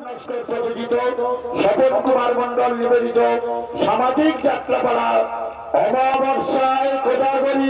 স্বপন কুমার মন্ডল নিবেদিত সামাজিক যাত্রাপালা অমাবস্যায় কোজাগরী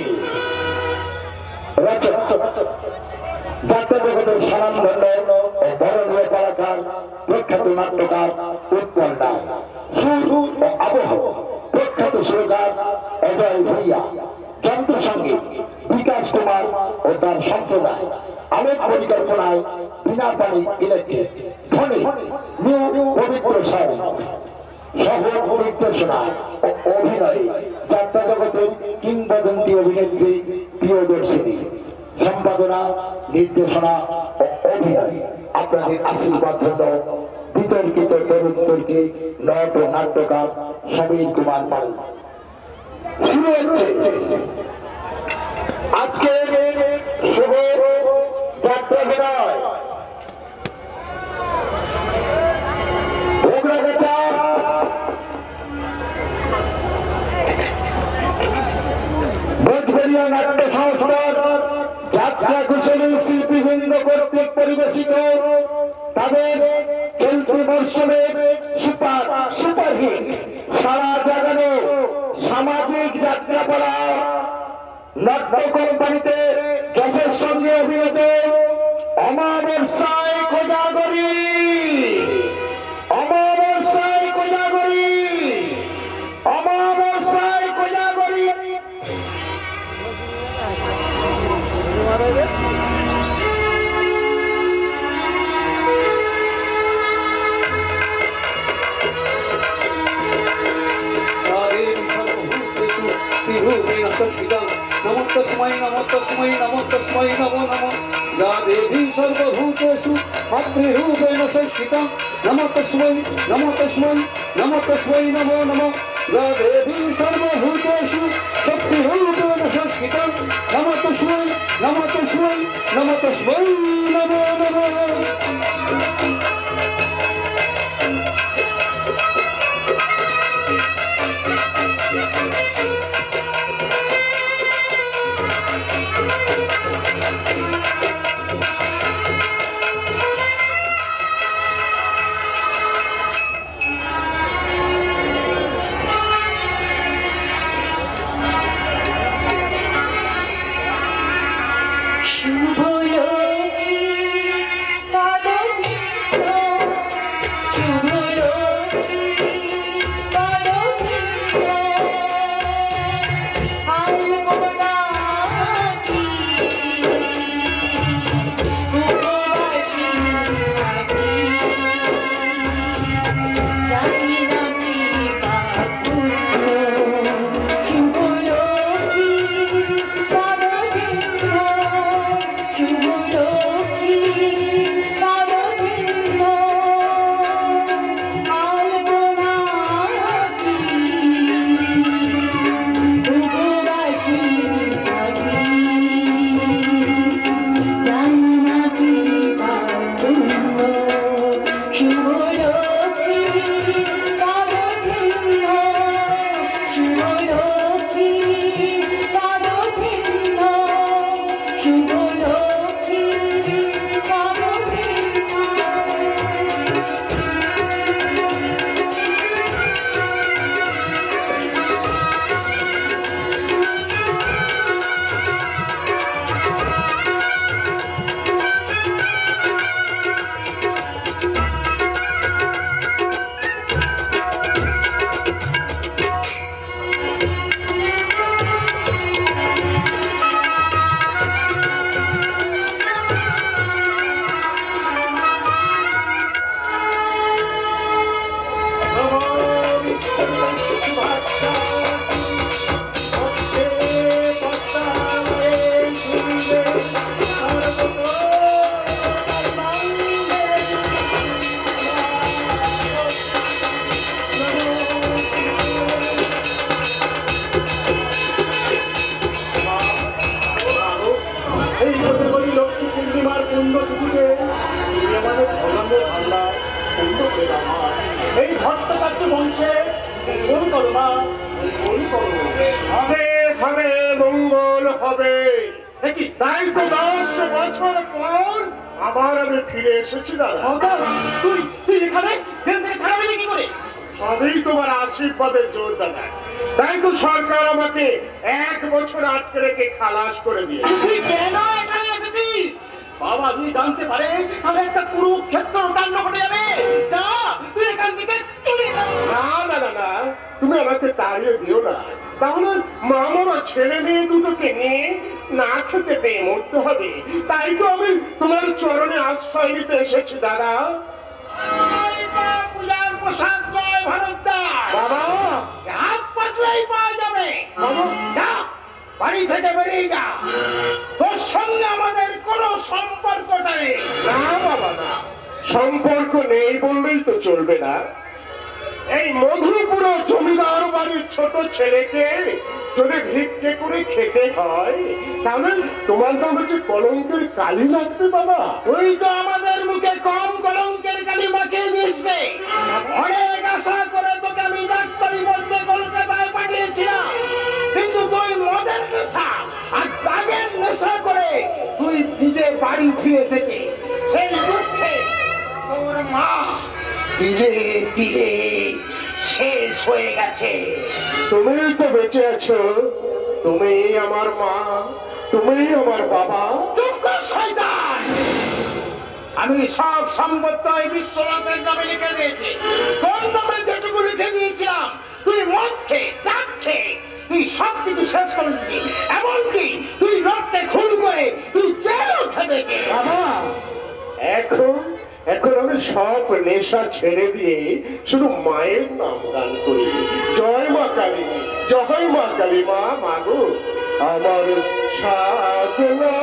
যাত্রা জগতের স্বনামধন্য ও বরণীয় কলাকার প্রখ্যাত নাট্যকার উৎপল রায়, সুর ও আবহ প্রখ্যাত সুরকার অজয় ভূঁইয়া, যন্ত্রসঙ্গীত বিকাশ কুমার ও তার সম্প্রদায়, আলোক পরিকল্পনায় বিনা পানি ইলেকট্রিক, ফোনে নিউ পবিত্র সাউন্ড সহ নির্দেশনা ও অভিনয়ে যাত্রা জগতের কিংবদন্তি অভিনেত্রী প্রিয়দর্শিনী, সম্পাদনা নির্দেশনা ও অভিনয় আপনাদের আশীর্বাদ জন্য বিতর্কিত তরুণদেরকে নট ও নাট্যকার সমীর কুমার পাল। শুরু হচ্ছে আজকে শুভ যাত্রা বেড়ায় ভোজপুরিয়া নাট্য সংস্থার যাত্রা কুশলী শিল্পীবৃন্দ কর্তৃক পরিবেশিত তাদের চলতি মরশুমের সুপারহিট সারা জাগানো সামাজিক যাত্রাপালা নাট্য কোম্পানিতে যশের সঙ্গে অভিনীত অমাবস্যায় কোজাগরী, অমাবস্যায় কোজাগরী, অমাবস্যায় কোজাগরী। नमोस्तस्मै नमोस्तस्मै नमोस्तस्मै नमो नमः या देवी सर्वभूतेषु मातृरूपेण संस्थिता नमोस्तस्मै नमोस्तस्मै नमोस्तस्मै नमो नमः या देवी सर्वभूतेषु शक्तिरूपेण संस्थिता नमोस्तस्मै नमोस्तस्मै नमोस्तस्मै नमो नमः। তাই তো 10 বছর পর আবার আমি ফিরে এসেছি দাদা। তুই এখানে জেল থেকে ছাড়াবি কি করে? সবই তোমার আশীর্বাদের জোর দাদা। তাই তো সরকার আমাকে 1 বছর আটকে রেখে খালাস করে দিয়ে। তুই কেন এখানে এসেছিস? বাবা তুই জানতে পারে আমি একটা কুরুক্ষেত্র কাণ্ড ঘটে যাবে। যা তুই এখান থেকে চলে যা। না দাদা না, তুমি আমাকে তাড়িয়ে দিও না, তাহলে মামারা ছেলে মেয়ে দুটোকে নিয়ে না খেতে পেয়ে মরতে হবে। তাই তো আমি তোমার চরণে আশ্রয় নিতে এসেছি দাদা। পূজার প্রসাদ জয় ভারতদাস। বাবা হাত পাতলেই পাওয়া যাবে। বাবা যা বাড়ি থেকে বেরিয়ে যা, তোর সঙ্গে আমাদের কোনো সম্পর্কটা নেই। না বাবা না, সম্পর্ক নেই বললেই তো চলবে না। এই মধুপুর জমিদার বাড়ির ছোট ছেলেকে যদি ভিক্ষে করে খেতে হয়, তাহলে তোমার নামে যে কলঙ্কের কালি লাগবে বাবা। তুই তো আমাদের মুখে কম কলঙ্কের কালি মাখিয়ে দিসবে। অনেক আশা করে তোকে আমি ডাক্তারি মধ্যে কলকাতায় পাঠিয়েছিলাম, কিন্তু তুই মদের নেশা আর দাগের নেশা করে তুই নিজে বাড়ি ফিরে থেকে সেই দুঃখে তোর মা ধীরে ধীরে শেষ হয়ে গেছে। তুমি তো বেঁচে আছো, তুমি আমার মা, তুমি আমার বাবা। চুপ কর শয়তান! আমি সব সম্পত্তি বিশ্বনাথের নামে লিখে দিয়েছি। তোর নামে যেটুকু লিখে দিয়েছিলাম তুই মদ খেয়ে ডাক খেয়ে তুই সব কিছু শেষ করে দিবি। এমনকি তুই রক্তে খুন করে তুই জেলও খেতে গিয়ে। বাবা এখন আমি সব নেশা ছেড়ে দিয়ে শুধু মায়ের নাম গান করি। জয় মা কালী, জয় মা কালী। মা মাগো আমার সাধনা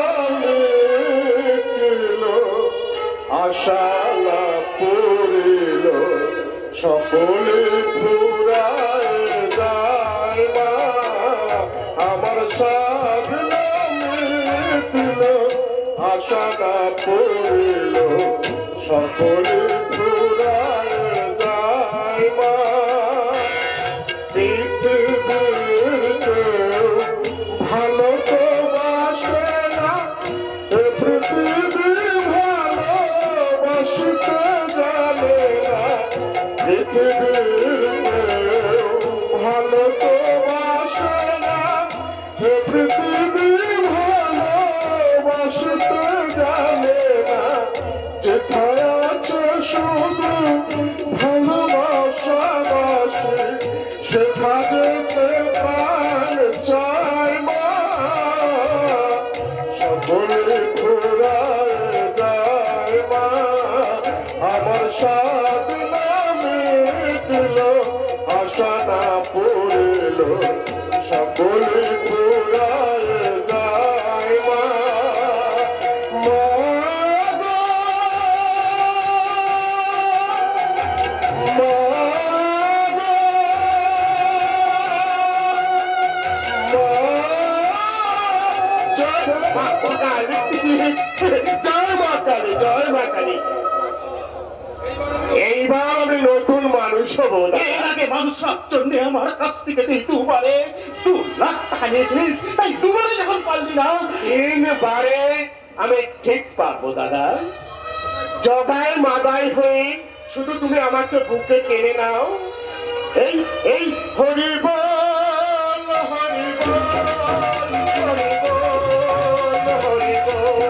মিটল, আশা না পড়িল, সকলে ফুরায় যায় মা। আমার সাধনা মিটল, আশা না পড়িল, সকলে ফুরায় যায় মা। পৃথিবীর কেউ ভালো তো বাসে না, পৃথিবী ভালোবাসতে জানে না। পৃথিবীর কেউ ভালো তো বাসে না, পৃথিবী ভালোবাসতে জানে না। যেথায় আছে শুধু ভালোবাসাবাসী, সেথা যেতে প্রাণ চায় মা। সকলে ঘোরায় যায় মা। আমার সাধনা মিটল, আশা না পড়িল, সকলে ঘোরায় যায় মা। এইবার আমি নতুন মানুষ হবো। এর আগে মানুষের জন্য আমার কাছ থেকে তুই 2 লাখ টাকা নিয়েছিস, তাই দুবারে যখন পারলি না 3 বারে আমি ঠিক পারবো দাদা। জগাই মাদাই হয়ে শুধু তুমি আমাকে বুকে টেনে নাও। এই এই হরি বল হরি বল হরি বল হরি বল।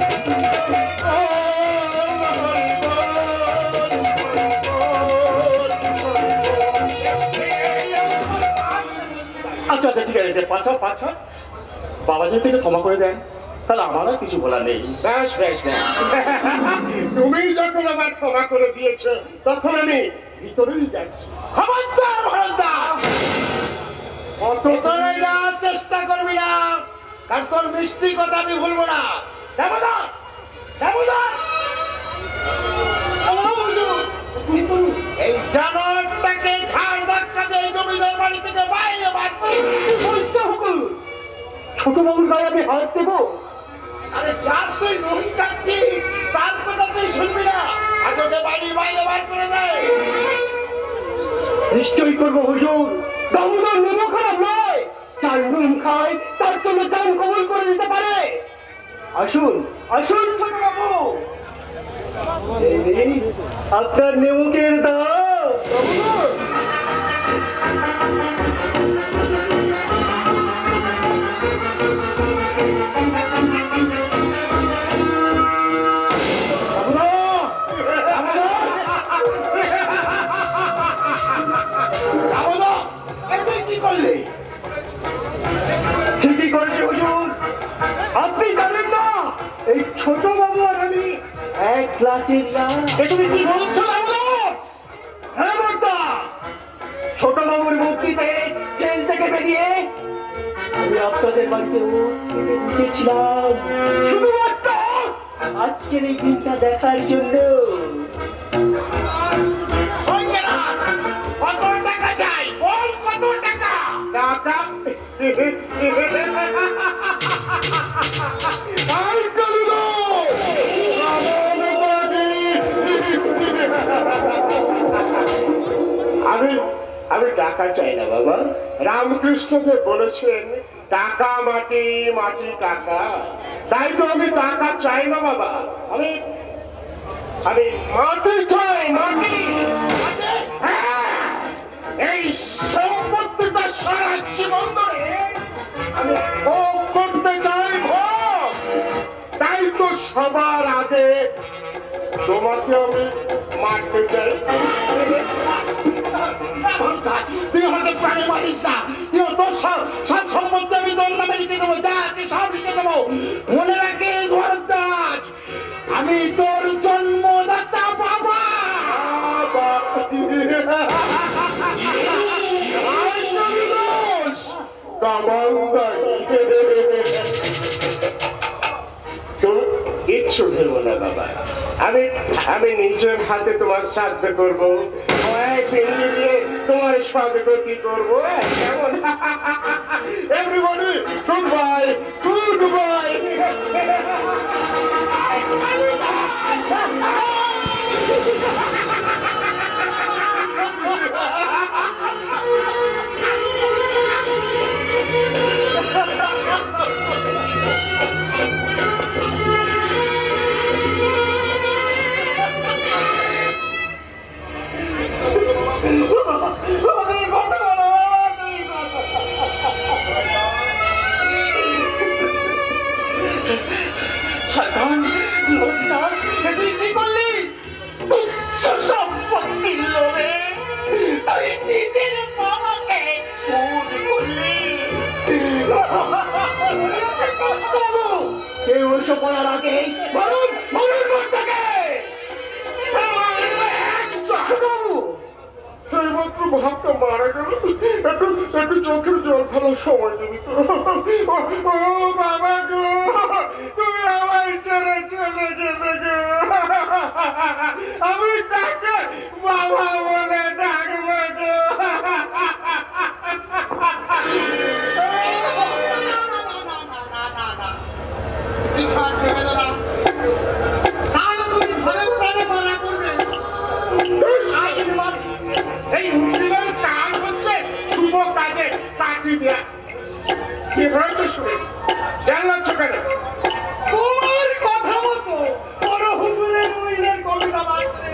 আচ্ছা আচ্ছা ঠিক আছে, পাছা বাবা যদি থেকে ক্ষমা করে দেন তাহলে আমার আর কিছু বলার নেই। ব্যাস ব্যাস ব্যাস, তুমি যখন আমার ক্ষমা করে দিয়েছ তখন আমি ভিতরেই যাচ্ছি। খবরদার ভারতদার, কত তোরাই না চেষ্টা করবি না, কারণ তোর মিষ্টি কথা আমি ভুলবো না। দেবদার দেবদার, এই জানোয়ারটাকে ঘাড় ধাক্কা দিয়ে জমিদার বাড়ি থেকে বাইরে বার করে ছোট বাবুর গায়ে আমি হাত দেবো? আরে যার তুই রুম কাটছিস তার কথা তুই শুনবি না, আর তোকে বাড়ির বাইরে বার করে দেয়। নিশ্চয়ই করবো হুজুর। দামোদর নেবো খারাপ নয়, তার নুন খায় তার জন্য দান কবুল করে দিতে পারে। আসুন আসুন ছোট বাবু, এই আপনার নেমুকের দাও। কি করলে? ঠিকই করেছে হুজুর। আপনি জানেন না এই ছোট বাবু আর আমি এক ক্লাসের না। তুমি কি বলছো বাবু? হ্যাঁ বর্দা, ছোট বাবুর মুক্তিতে জেল থেকে বেরিয়ে আমি আপনাদের বাড়িতে উঠেছিলাম শুধুমাত্র আজকের এই দিনটা দেখার জন্য। কত টাকা চাই? বল কত টাকা? টাকা আমি টাকা চাই না বাবা। রামকৃষ্ণদেব বলেছেন টাকা মাটি, মাটি টাকা। তাই তো আমি টাকা চাই না বাবা। আমি মাটি চাই, মাটি। হ্যাঁ, এই সম্পত্তিটা সারা জীবন ধরে আমি ভোগ করতে চাই, ভোগ। তাই তো সবার আগে তোমাকে আমি মারতে চাই। তুই আমাকে প্রাণে মারিস না। তোর সব সম্পত্তি আমি তোর নামে লিখে দেবো। যা তুই সব লিখে দেবো। মনে রাখিস ভরদ্বাজ, আমি তোর জন্মদাতা বাবা। কিচ্ছু ভেবো না বাবা। আমি নিজের হাতে তোমার শ্রাদ্ধ করবো, তোমার স্বাগতি করবো। Everybody good bye, good bye. কেউ ওসব বলার আগে বলুন বলুন বর্দাকে। এইমাত্র ভাবটা মারা গেল। একটু চোখের জল ফেলার সময় দিবি তো? ও বাবা গো, তুমি আমায় ছেড়ে চলে গেলে গো। আমি তাকে বাবা বলে ডাকবো গো। এই উকিলের কাজ হচ্ছে শুভ কাজে চাকরি দেয়া। কি হয়েছে শুনে জানলাম কেন? তোমার কথা মতো বড় হুজুরের মহিলার কবিতা লাগছে।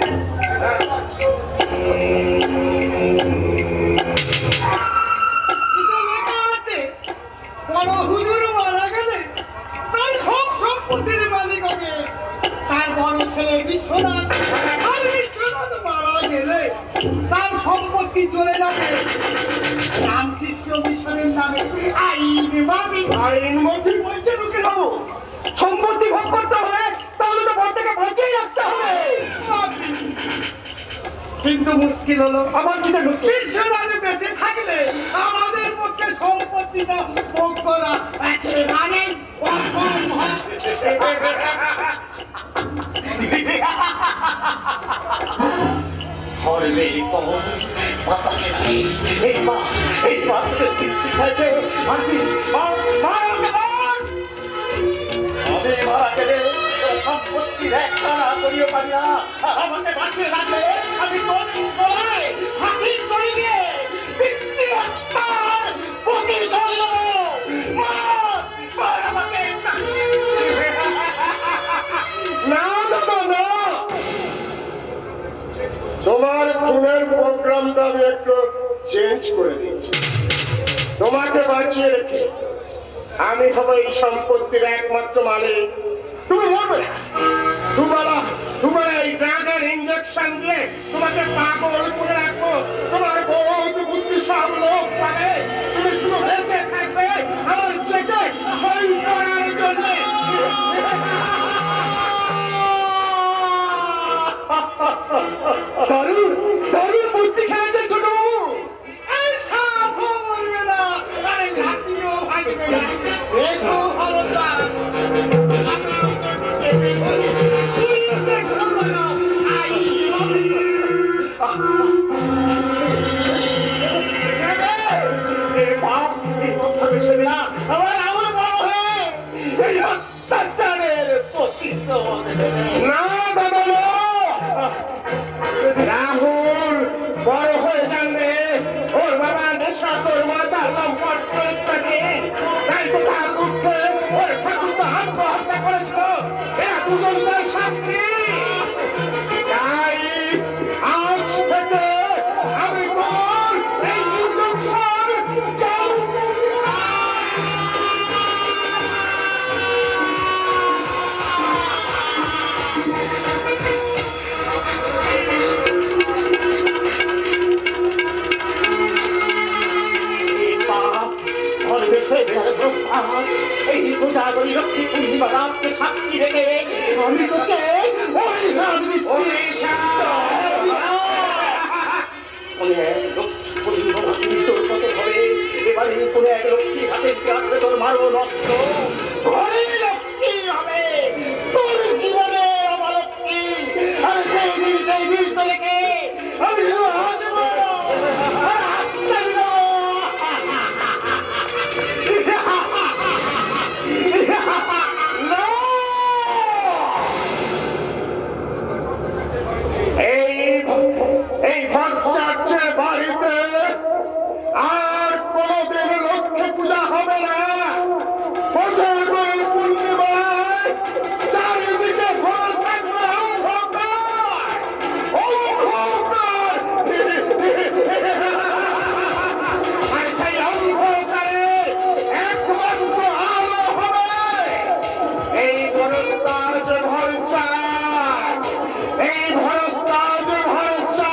বড় হুজুর মারা গেলে তার সব সম্পত্তির মালিক হবে তার বড় ছেলে বিশ্বনাথ। আর বিশ্বনাথ মারা গেলে তার সম্পত্তি চলে যাবে রামকৃষ্ণ মিশনের নামে। আইন মন্ত্রী বলছে ঢুকে যাবো। সম্পত্তি ভোগ করতে হবে, তাহলে তো বর্দাকে বাঁচিয়ে রাখতে হবে। কিন্তু মুশকিল হলো, আমার কিসের মুশকিল? বিশ্বনাথ বেঁচে থাকলে আমাদের পক্ষে সম্পত্তিটা ভোগ করা একেবারে অসম্ভব। সম্পত্তির একটা না করিও পারি না। আমাকে বাঁচিয়ে রাখলে আমি তোর গলায় হাতি করে দিয়ে পিতৃ হত্যার প্রতিশোধ নেব। মার, মার আমাকে। তোমার খুনের প্রোগ্রামটা আমি একটু চেঞ্জ করে দিচ্ছি। তোমাকে বাঁচিয়ে রেখে আমি হব এই সম্পত্তির একমাত্র মালিক। তুমি মরবে না। তোমার এই ড্রাগের ইঞ্জেকশন দিয়ে তোমাকে পাগল করে রাখবো। তোমার বহুত বুদ্ধি সব লোক পাবে। তুমি শুধু বেঁচে থাকবে আমার চেকে সই করার জন্য। দারুণ দারুণ বুদ্ধি খেলেছে ছোট বাবু। এই সাপও মরবে না, আরে লাঠিও ভাঙবে না। এসো ভালো চাল। রাহুল বড় হয়ে জানবে ওর বাবা নেশা তোর মাথা লম্পট করে থাকে। তাই তো ঠাকুরকে ওর ঠাকুর তো আত্মহত্যা করেছিল। এরা দুজন তার সাক্ষী। তাই আজ থেকে আমি তোর এই ইঞ্জেকশন চালু এই গোদাবরী লক্ষ্মী পূর্ণিমা রাতকে সাক্ষী রেখে আমি তোকে এবারে কোন এক লক্ষ্মী হাতে আসবে তোর মারো নষ্ট ঘরে লক্ষ্মী হবে তোর জীবনে আমার লক্ষ্মী। আর সেই দিন থেকে আমি এই ভট্টাচার্যের বাড়িতে আর কোনদিন লক্ষ্মী পূজা হবে না। বছর করে পূর্ণিমায় চারিদিকে ফল থাকবে অন্ধকার অন্ধকার। আর সেই অন্ধকারে একমাত্র আলো হবে এই ভরদ্বাজ ভরচার। এই ভরদ্বাজ ভরচার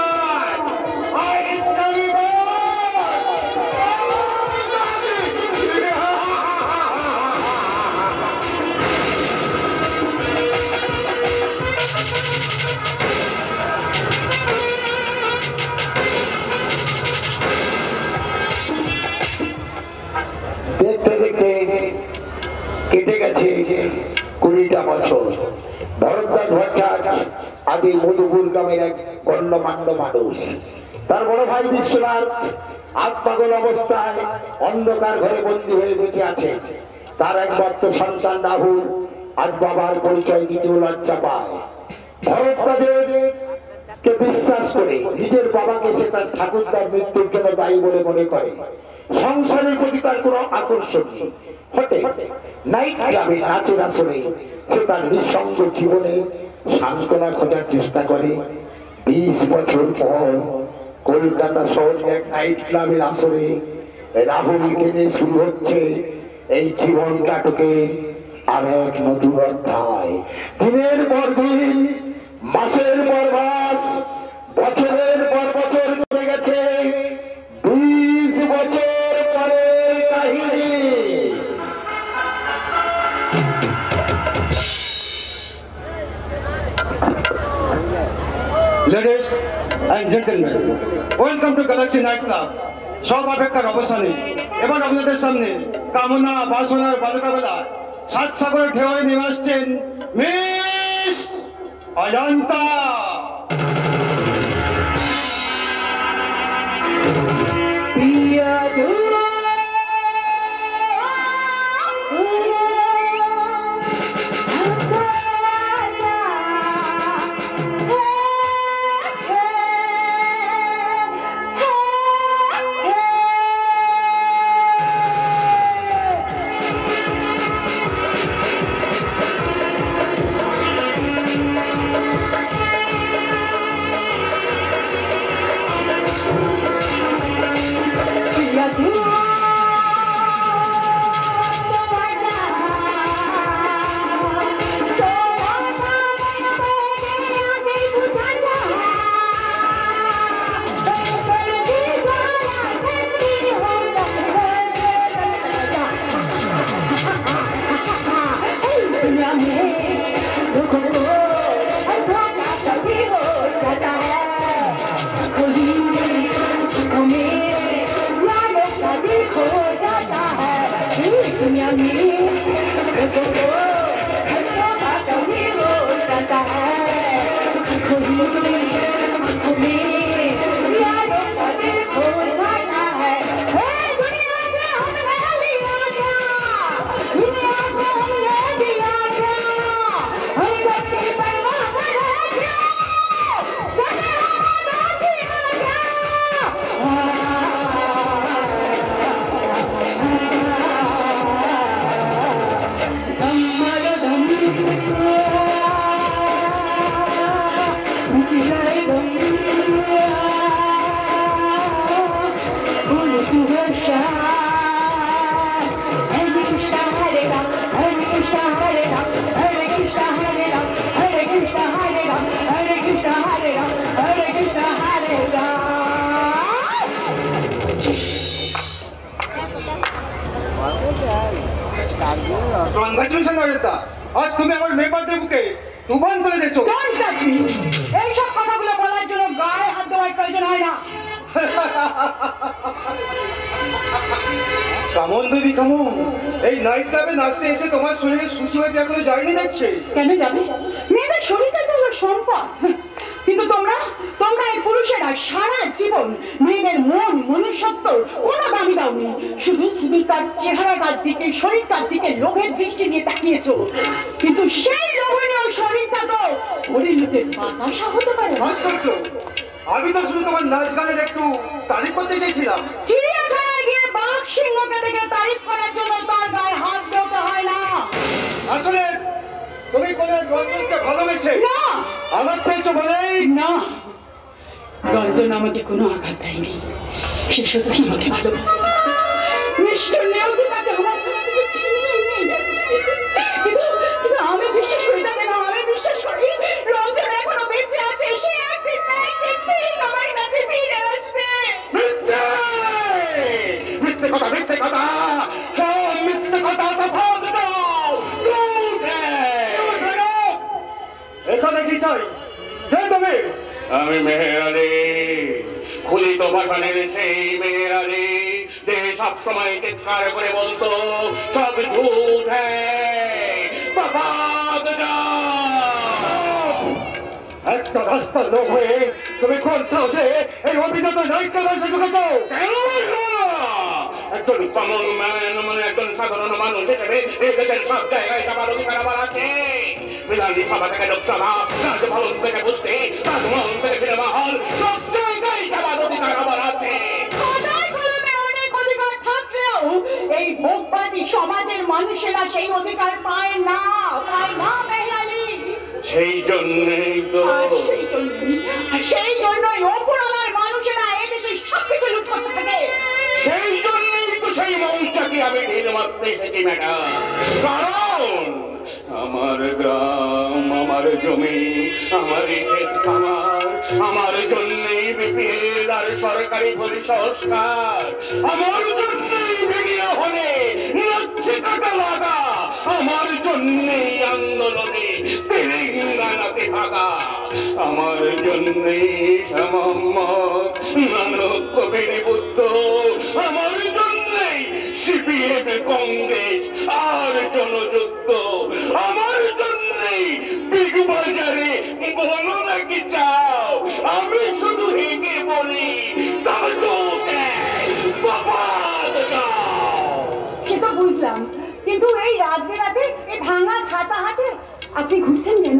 দেখতে দেখতে কেটে গেছে 20টা বছর। ভরদ্বাজ ভট্টাচার্য আদি মধুপুর গ্রামের এক গণ্যমান্য মানুষ। তার বড় ভাই বিশ্বনাথ আত্মাগল অবস্থায় অন্ধকার ঘরে বন্দী হয়ে বেঁচে আছে। তার একমাত্র সন্তান রাহুল আজ বাবার পরিচয় দিতেও লজ্জা পায়। ভরদ্বাজের কে বিশ্বাস করে নিজের বাবাকে সে তার ঠাকুরদার মৃত্যুর জন্য দায়ী বলে মনে করে। সংসারের প্রতি তার কোন আকর্ষণ নেই। হতে নাইট ক্লাবে নাচের আসরে সে তার নিঃসঙ্গ জীবনে সান্ত্বনা খোঁজার চেষ্টা করে। 20 বছর পর কলকাতা শহরের এক নাইট ক্লাবের আসরে রাহুলকে নিয়ে শুরু হচ্ছে এই জীবন নাটকের আর এক নতুন অধ্যায়। দিনের পর দিন, মাসের পর মাস, বছরের পর বছর চলে গেছে। 20 বছর পরের কাহিনী। Ladies and gentlemen, welcome to Galaxy Night Club. সব অপেক্ষার অবসানে এবার আপনাদের সামনে কামনা বাসনার বালকাবেলা 7 সাগরের ঢেউয়ে নেমে আসছেন মিস অজন্তা। কংগ্রাচুলেশন অযোধ্যা, আজ তুমি আমার মেয়েদের বুকে তুফান করে দিয়েছো। এইসব কথাগুলো বলার জন্য গায়ে হাত দেওয়ার প্রয়োজন হয় না। কামন দেবী কামন, এই নাইট ক্লাবে নাচতে এসে তোমার শরীরে সূচি হয়ে এখনো যায়নি দেখছে। কেন যাবে? মেয়েদের শরীরটা তো হলো সম্পদ, কিন্তু তোমরা এই পুরুষেরা সারা জীবন মেয়েদের মন মনুষ্যত্ব কোনো দামি দাওনি, শুধু তার চেহারাটার দিকে শরীরটার দিকে লোভের দৃষ্টি দিয়ে তাকিয়েছো। কিন্তু সেই লোভনীয় শরীরটা তো পরিণতের বাতাসা হতে পারে। আমি তো শুধু তোমার নাচ গানের একটু তারিফ করতে চেয়েছিলাম। চিড়িয়াখানায় গিয়ে বাঘ সিংহকে দেখে তারিফ করার জন্য তার গায়ে হাত দেওয়া হয় না। আসলে তুমি কোন রঞ্জনকে ভালোবেসে না আঘাত পেয়েছো বলেই না, রঞ্জন আমাকে কোনো আঘাত দেয়নি, সে সত্যি আমাকে ভালোবাসে। নিষ্ঠুর নেওয়াকে তাকে আমার কাছ থেকে ছিনিয়ে নিয়ে গেছে, কিন্তু আমি বিশ্বাস করি তাকে না, আমি বিশ্বাস করি রঞ্জন এখনো বেঁচে আছে, সে একদিন না একদিন ঠিক আমার কাছে ফিরে আসবে। মিথ্যে কথা, মিথ্যে কথা, সব মিথ্যে কথা। এখানে কি চাই? তুমি? আমি মেহের আলী, খুলিত ভাষণের সেই মেহের আলী যে সব সময় চিৎকার করে বলতো সব ঝুট একটা রাস্তার লোক হয়ে তুমি কোন সাহসে এই অভিজাত নায়িকা ভাষা ঢুকাতো? একজন কমন ম্যান, মানে একজন সাধারণ মানুষ হিসেবে এই দেশের সব জায়গায় যাবার অধিকার আমার আছে। বিধানসভা থেকে লোকসভা, রাজভবন থেকে বুঝতে, রাজভবন থেকে সিনেমা হল, সব জায়গায় যাবার অধিকার আমার আছে। এই ভোগবাদী সমাজের মানুষেরা সেই অধিকার পায় না মেহরালি। সেই জন্যই তো সেই জন্যই অপরাধের মানুষেরা এদেশে সবকিছু লুট করতে থাকে। সেই জন্যই তো সেই মৌচাকে আমি ঢিল মারতে এসেছি ম্যাডাম। কারণ আমার গ্রাম, আমার জমি, আমার ক্ষেত খামার, আমার জন্যই বিপিএল আর সরকারি পরিসংস্কার, আমার জন্যই ভিডিও হলে লক্ষ্যে টাকা লাগা, আমার জন্যই আন্দোলনে তেলেঙ্গানাতে থাকা, আমার জন্যই শাহ মোহাম্মদ, নানক, কবির, বুদ্ধ, আমার জন্যই সিপিএম, কংগ্রেস আর জনযুদ্ধ, আমার জন্যই বিগ বাজারে বলো নাকি চাও, আমি শুধু হেঁকে বলি সে তো বুঝলাম, কিন্তু এই রাত বেরাতে এই ভাঙা ছাতা হাতে আপনি ঘুরছেন কেন?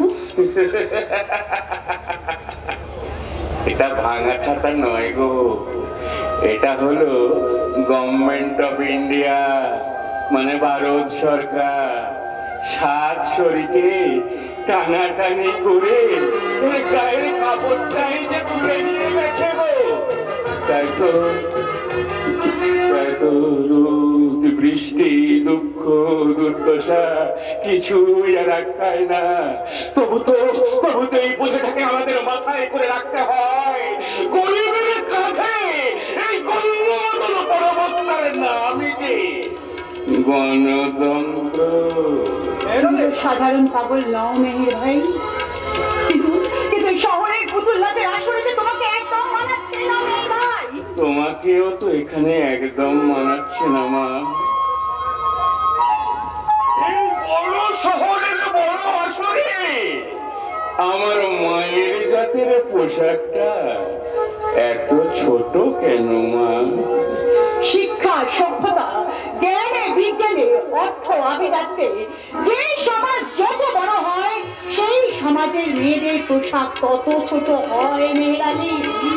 এটা ভাঙা ছাতা নয় গো, এটা হলো গভর্নমেন্ট অফ ইন্ডিয়া, মানে ভারত সরকার 7 শরীকে টানাটানি করে গায়ের কাপড়টাই যে তুলে নিয়ে গেছে গো। তাই তো বৃষ্টি, দুঃখ, দুর্দশা কিছুই আর রাখায় না, তবু তো এই বোঝাটাকে আমাদের মাথায় করে রাখতে হয়। গরিবের কাঁধে এই গণতন্ত্র পরবর্তীকালের নামই যে গণতন্ত্র। সাধারণ পাগল নাও মেহের ভাই, কিন্তু শহরের পুতুল্লাদের আসলে তোমাকে একদম মানাচ্ছে না মেহের ভাই। তোমাকেও তো এখানে একদম মানাচ্ছে না মা। এই বড় শহরের বড় আসরে আমার মায়ের জাতের পোশাকটা এত ছোট কেন মা? শিক্ষা, সভ্যতা, জ্ঞানে, বিজ্ঞানে, অর্থ, আবিদাতে যে সমাজ যত বড় হয় সেই সমাজের মেয়েদের পোশাক তত ছোট হয় মেহেরালি।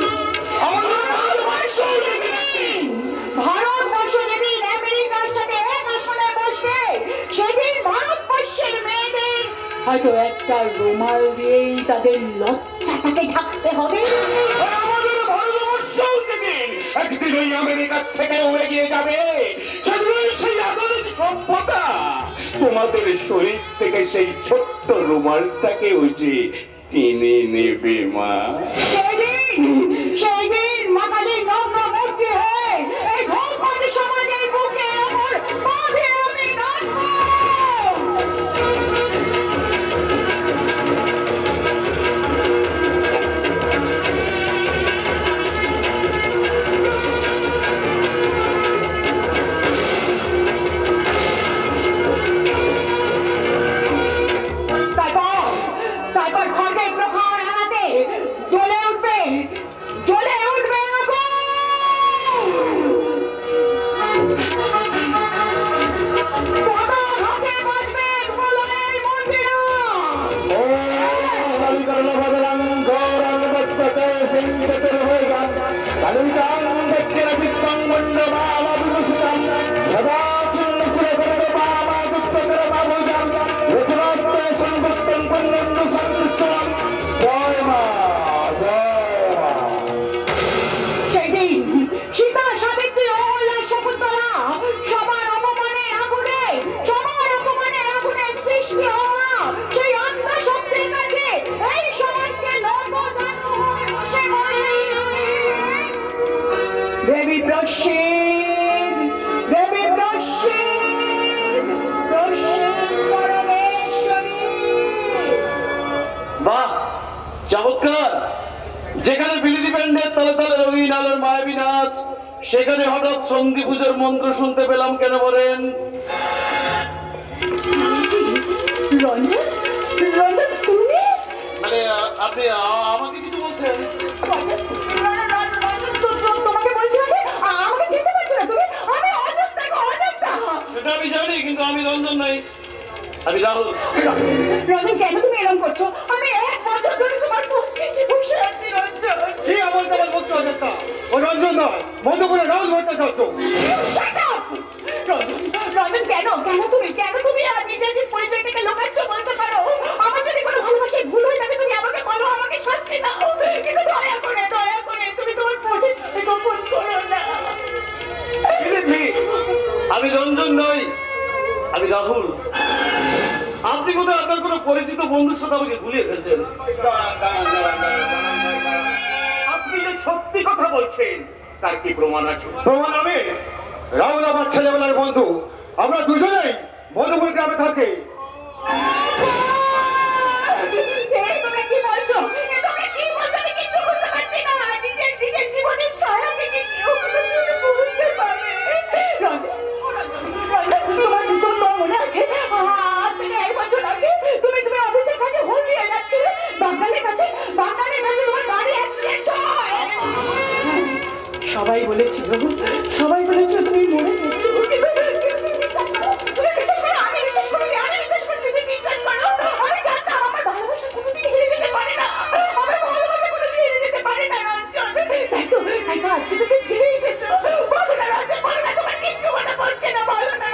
ভারতবর্ষ যেদিন আমেরিকার সাথে এক আসনে বসবে সেদিন ভারতবর্ষের মেয়েদের হয়তো একটা রুমাল দিয়েই তাদের লজ্জাটাকে ঢাকতে হবে। আমাদের ভারতবর্ষ যেদিন একদিন ওই আমেরিকার থেকে উড়ে গিয়ে যাবে, সেদিন সেই আধুনিক সভ্যতা তোমাদের শরীর থেকে সেই ছোট্ট রুমালটাকে উঠে টেনে নেবে মা। সেই দিন মাতালির নম্র মূর্তি হয়ে এই ভোগবাদী সমাজের বুকে আমার বাঁধে আমি নাচবো। জ্বলে উঠবে আগুন। সবার হাতে বাজবে প্রলয়ের মন্দিরা। সেদিন সীতা সাবিত্রী অহল্যা শকুন্তলা সবার অপমানের আগুনে সৃষ্টি হওয়া সেই আত্মা শক্তির কাছে এই সমাজকে নতজানু হয়ে বসে পড়ে। দেবী প্রসিদ্ধ, দেবী প্রসিদ্ধ, প্রসিদ্ধ পরমেশ্বরী। বাহ, চমৎকার! যেখানে বিলিতি ব্যান্ডের তলে তলে রঙিন আলোর মায়াবী নাচ, সেখানে হঠাৎ সন্ধি পুজোর মন্ত্র শুনতে পেলাম কেন বলেন? রঞ্জন, রঞ্জন তুমি? মানে আপনি আমাকে কিছু বলছেন? তোমাকে বলছি আমাকে চিনতে পারছো না তুমি? আমি অযোধ্যা, অযোধ্যা। সেটা আমি জানি, কিন্তু আমি রঞ্জন নই, আমি রাহুল। রঞ্জন, কেন তুমি এরকম করছো? আমি 1 বছর ধরে তোমার পক্ষে বসে আছি রঞ্জন। কি আমার তোমার বলছো অযোধ্যা? ও রঞ্জন নয়, মধুপুরে রাহুল ভট্টাচার্য। রঞ্জন, কেন তুমি আর নিজের পরিচয়টাকে লুকাচ্ছ? বলতে পারো। আমার যদি কোনো ভালোবাসায় ভুল হয়ে থাকে তুমি আমাকে বলো, আমাকে শাস্তি দাও, কিন্তু দয়া করে তুমি তোমার পরিচয় গোপন করো না। আমি রঞ্জন নই, আমি রাহুল। আপনি কোথায় আপনার কোনো পরিচিত বন্ধুর সাথে আমাকে ভুলিয়ে ফেলছেন? আপনি যে সত্যি কথা বলছেন তার কি প্রমাণ আছে? প্রমাণ আমি। রাহুল আমার ছেলেবেলার বন্ধু, আমরা দুজনেই মধুপুর গ্রামে থাকি। তোমরা কি বলছো? আমি কিছু বুঝতে পারছি না। নিজের জীবনের ছায়াকে কি কেউ বুঝতে পারে? তোমার মনে আছে আজ থেকে 1 বছর আগে তুমি অফিসের কাছে হোল দিয়ে যাচ্ছিলে, বাগানের কাছে তোমার গাড়ি অ্যাক্সিডেন্ট হয়। সবাই বলেছিল তুমি মরে গেছো, কিন্তু তুমি বিশ্বাস করো? আমি বিশ্বাস করি, তুমি বিশ্বাস করো? আমি জানতাম আমার ভালোবাসা কোনোদিন হেরে যেতে পারে না, আমার ভালোবাসা কোনোদিন হেরে যেতে পারে না রঞ্জন। তাই তো আজকে তুমি ফিরে এসেছো। বলো না রঞ্জন, বলো না, তোমার কিচ্ছু মনে পড়ছে না, বলো না।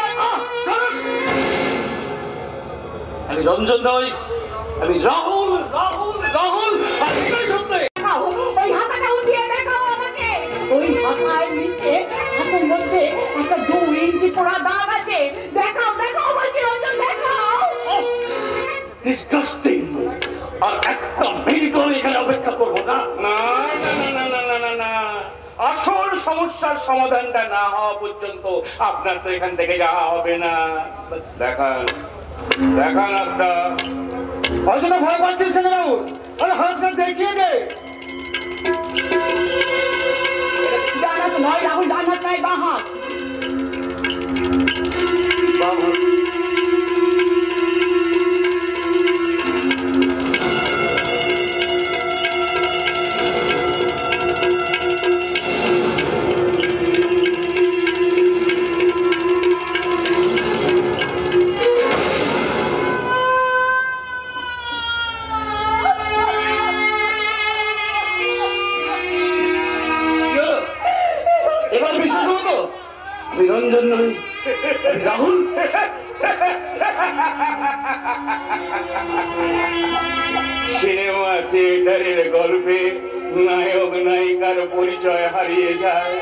আমি রঞ্জন নই, আমি রাহুল। আর এটাই সত্যি। ওই হাতাটা উঠিয়ে দেখাও আমাকে। ওই হাতার নিচে হাতের মধ্যে একটা 2 ইঞ্চি পোড়া দাগ আছে। দেখাও বলছি রঞ্জন, দেখাও। ডিসগাস্টিং! আর একটা মিনিট আমি এখানে অপেক্ষা করবো না। না, আসল সমস্যার সমাধানটা না হওয়া পর্যন্ত আপনার তো এখান থেকে যাওয়া হবে না। দেখান আপনার। অযোধ্যা ভয় পাচ্ছিস না রাহুল? আরে হাতটা দেখিয়ে দে। ডান হাত নয় রাহুল, ডান হাত নয়, বাঁ হাত। এবার বিশ্বাস হলো তো? আমি রঞ্জন নই, রাহুল। সিনেমা থিয়েটারের গল্পে নায়ক নায়িকার পরিচয় হারিয়ে যায়,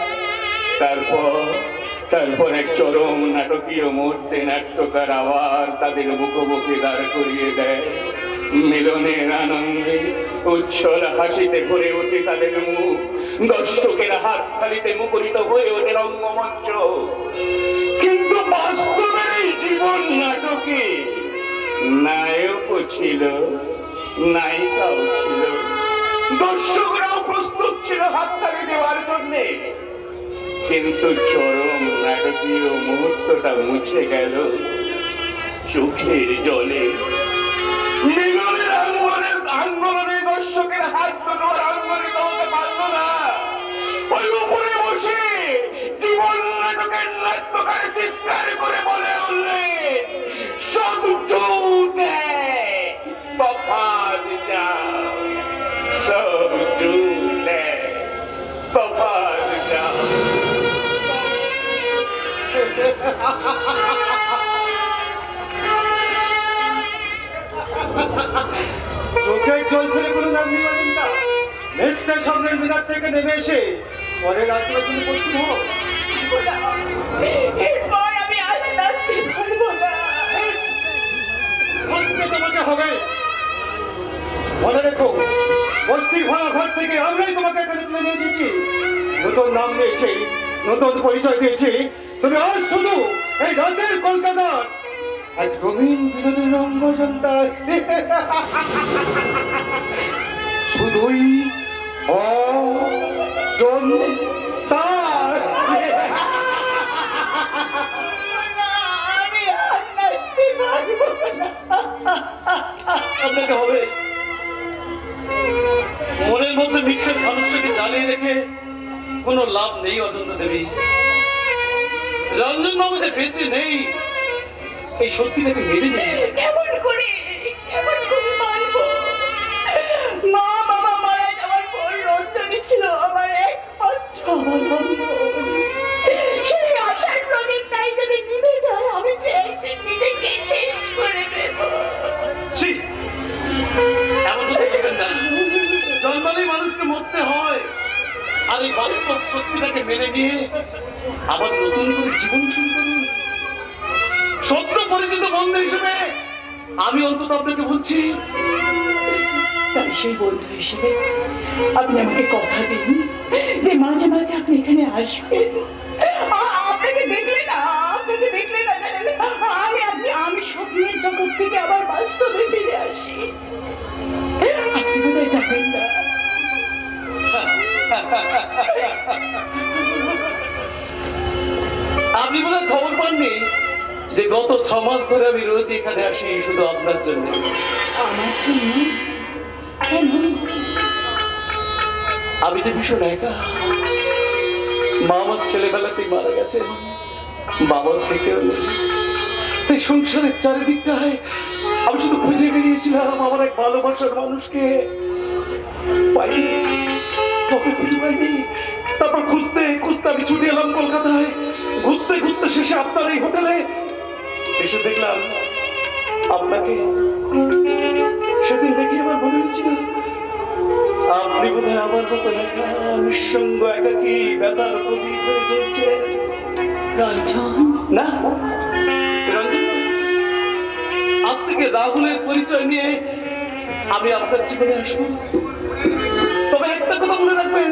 তারপর এক চরম নাটকীয় মুহূর্তে নাট্যকার আবার তাদের মুখোমুখি দাঁড় করিয়ে দেয়। মিলনের আনন্দে উচ্ছল হাসিতে ভরে ওঠে তাদের মুখ, দর্শকের হাত তালিতে মুখরিত হয়ে ওঠে রঙ্গমঞ্চ। কিন্তু বাস্তবে এই জীবন নাটকে নায়কও ছিল, নায়িকাও ছিল, দর্শকরাও প্রস্তুত ছিল হাততালি দেওয়ার জন্যে। কিন্তু চরম নাটকীয় মুহূর্তটা মুছে গেল চোখের জলে। মিলনের আন্দোলনে দর্শকের হাত দুটো আঙ্গুলি তোমাকে পারতো না। ওই উপরে বসে জীবন নাটকের নাট্যকার চিৎকার করে বলে উঠলেন, সবচুতে তফাৎ যাও, সবচুতে তফাৎ যাও। চোখের জল ফেলে কোনো নাম নিবেন না। নেক্সটের সামনের মিনার থেকে নেমে এসে পরের আত্মীয় তুমি প্রস্তুত হো। এরপর আমি আজ আসতে পারবো না। তোমাকে হবে মনে রেখো, বস্তির ভাড়া ঘর থেকে আমরাই তোমাকে এখানে তুলে নিয়ে এসেছি। নতুন নাম দিয়েছি, নতুন পরিচয় দিয়েছি। তুমি আজ শুধু এই রাতের কলকাতার এক রঙিন বিনোদন রঙ্গজনতা শুধুই অজন্তার। আমি আর নাচতে পারবো না। আপনাকে হবে মনের মধ্যে মিথ্যের মানুষটাকে জ্বালিয়ে রেখে কোনো লাভ নেই অজন্তা দেবী। রঞ্জন বাবু যে বেঁচে নেই এই সত্যিটাকে মেনে নেই। কেমন করে মানবো? মা বাবা মারা যাওয়ার পর রঞ্জনী ছিল আমার একমাত্র অবলম্বন। সেই আশার প্রদীপটাই যদি নিভে যায়, আমি যে একদিন নিজেকে শেষ করে দেব। এমন কথা বলবেন না। জন্মালেই মানুষকে মরতে হয়, আর এই বাস্তব সত্যিটাকে মেনে নিয়ে আবার নতুন করে জীবন শুরু করুন। সত্য পরিচিত বন্ধু হিসেবে আমি অন্তত আপনাকে বলছি। তাই সেই বন্ধু হিসেবে আপনি আমাকে কথা দিন যে মাঝে মাঝে আপনি এখানে আসবেন। আপনাকে দেখলে না আমি স্বপ্নের জগৎ থেকে আবার বাস্তবে ফিরে আসি। আপনি বোধহয় যাবেন না। আপনি বোধহয় খবর পাননি যে গত 6 মাস ধরে আমি রোজ এখানে আসি শুধু আপনার জন্য। আমার জন্য? আমি যে ভীষণ একা। মা আমার ছেলেবেলাতেই মারা গেছে, বাবার থেকেও নেই। এই সংসারের চারিদিকটায় আমি শুধু খুঁজে বেরিয়েছিলাম আমার এক ভালোবাসার মানুষকে। পাইনি, কাউকে খুঁজে পাইনি। তারপর খুঁজতে আমি ছুটে এলাম কলকাতায়। ঘুরতে শেষে আপনার এই হোটেলে এসে দেখলাম আপনাকে। সেদিন দেখি আমার মনে হয়েছিল আপনি বোধহয় আমার মতো একা, নিঃসঙ্গ একাকী ব্যথার প্রদীপ হয়ে জ্বলছে। রঞ্জন না, রঞ্জন, আজ থেকে রাহুলের পরিচয় নিয়ে আমি আপনার জীবনে আসবো। তবে একটা কথা মনে রাখবেন,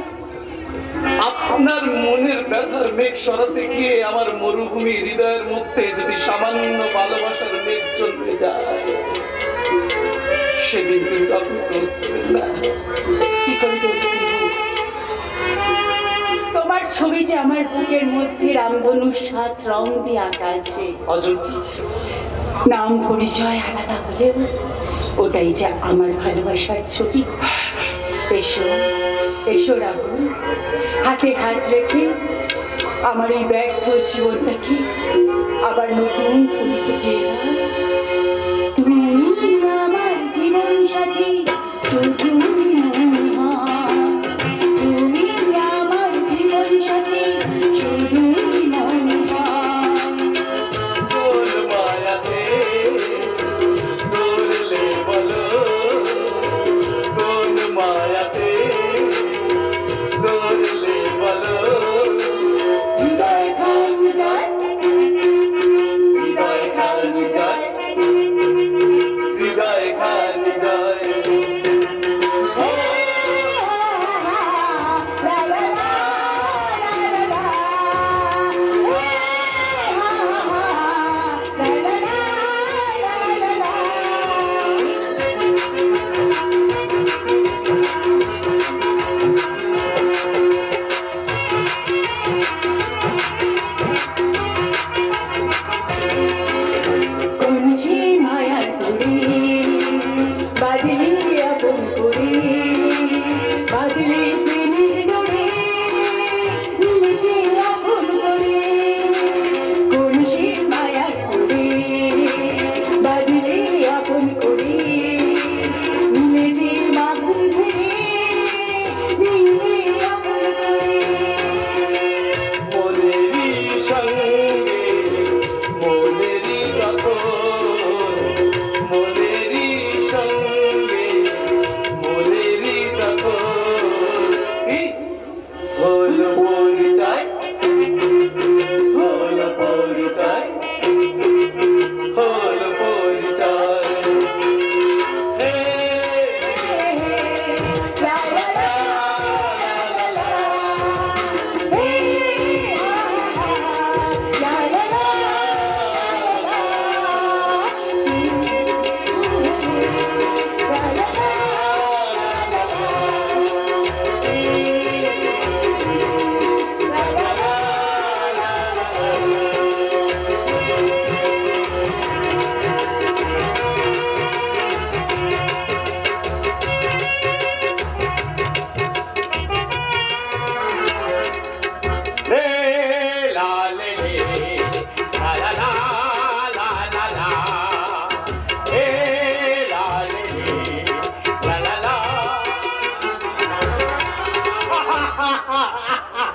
আপনার মনের ব্যথার মেঘ সরাতে গিয়ে আমার মরুভূমি হৃদয়ের মধ্যে যদি সামান্য ভালোবাসার মেঘ চলতে যায়, সেদিন কিন্তু আপনি দোষ দেবেন না। কি করে দোষ দিব? তোমার ছবি যে আমার বুকের মধ্যে রামধনুর 7 রং দিয়ে আঁকা আছে। অযোধ্যা, নাম পরিচয় আলাদা হলেও ওটাই যে আমার ভালোবাসার ছবি। এসো রাহুল, হাতে হাত রেখে আমার এই ব্যর্থ জীবনটাকে আবার নতুন ফুল ফুটিয়ে দাও। তুমি আমার জীবন সাথী, তুমি আমার জীবন সাথী, শুধু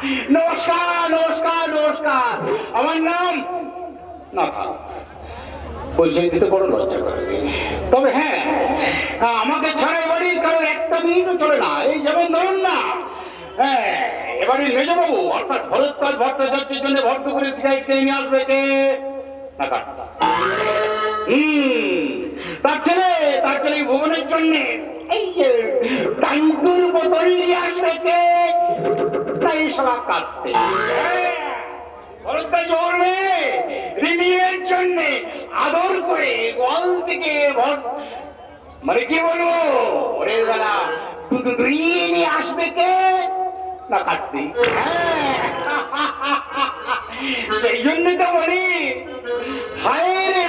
নমস্কার নমস্কার নমস্কার। আমার নাম না থাক, পরিচয় দিতে বড় লজ্জা করে। তবে হ্যাঁ, আমাকে ছাড়া এবাড়ির কারণ একটা মিনিটও চলে না। এই যেমন ধরুন না, হ্যাঁ, এবারে মেজবাবু অর্থাৎ ভরদ্বাজ ভট্টাচার্যের জন্য ভদ্র করে সিগারেট কিনে নিয়ে আসবে কে? তার ছেলে ভুবনের জন্য এই যে টাইমটুর বোতল নিয়ে আসবে কে? তাই সবা কাটতে ভরদ্বাজ করবে রিমিয়ের জন্য আদর করে গোয়াল থেকে মানে কি বলবো ওরে বেলা দুধ দুইয়ে নিয়ে আসবে কে? না কাটতে। সেই জন্য তো বলি, হায় রে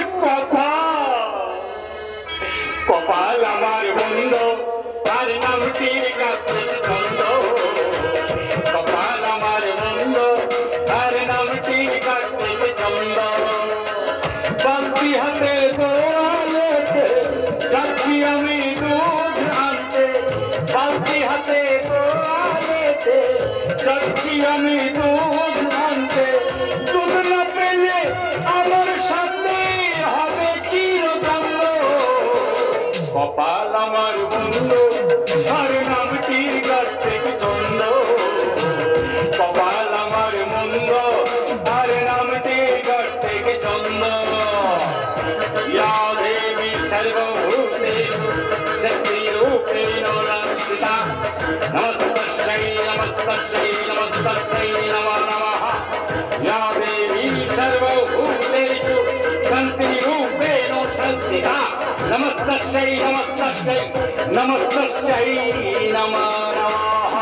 কপাল আমার বন্ধ, তার নামটি কাটন্দ। কপাল আমার বন্ধ, তার নামটি কাটতে চন্দ। বালতি হাতে দোয়ালেতে যাচ্ছি আমি দুধ আনতে। বালতি হাতে দোয়ালেতে যাচ্ছি আমি দুধ আনতে। দুধ না পেলে আমার সাথে হবে চিরদণ্ড। কপাল আমার বন্ধ, তার নামটি কাটতে চন্দ। কপাল আমার মন্দ, তার নামটি কাটতে চন্দ। या देवी सर्वभूतेषु शक्तिरूपेण संस्थिता नमस्तस्यै नमस्तस्यै नमस्तस्यै नमो नमः। या देवी सर्वभूतेषु शक्तिरूपेण संस्थिता नमस्तस्यै नमस्तस्यै नमस्तस्यै नमो नमः।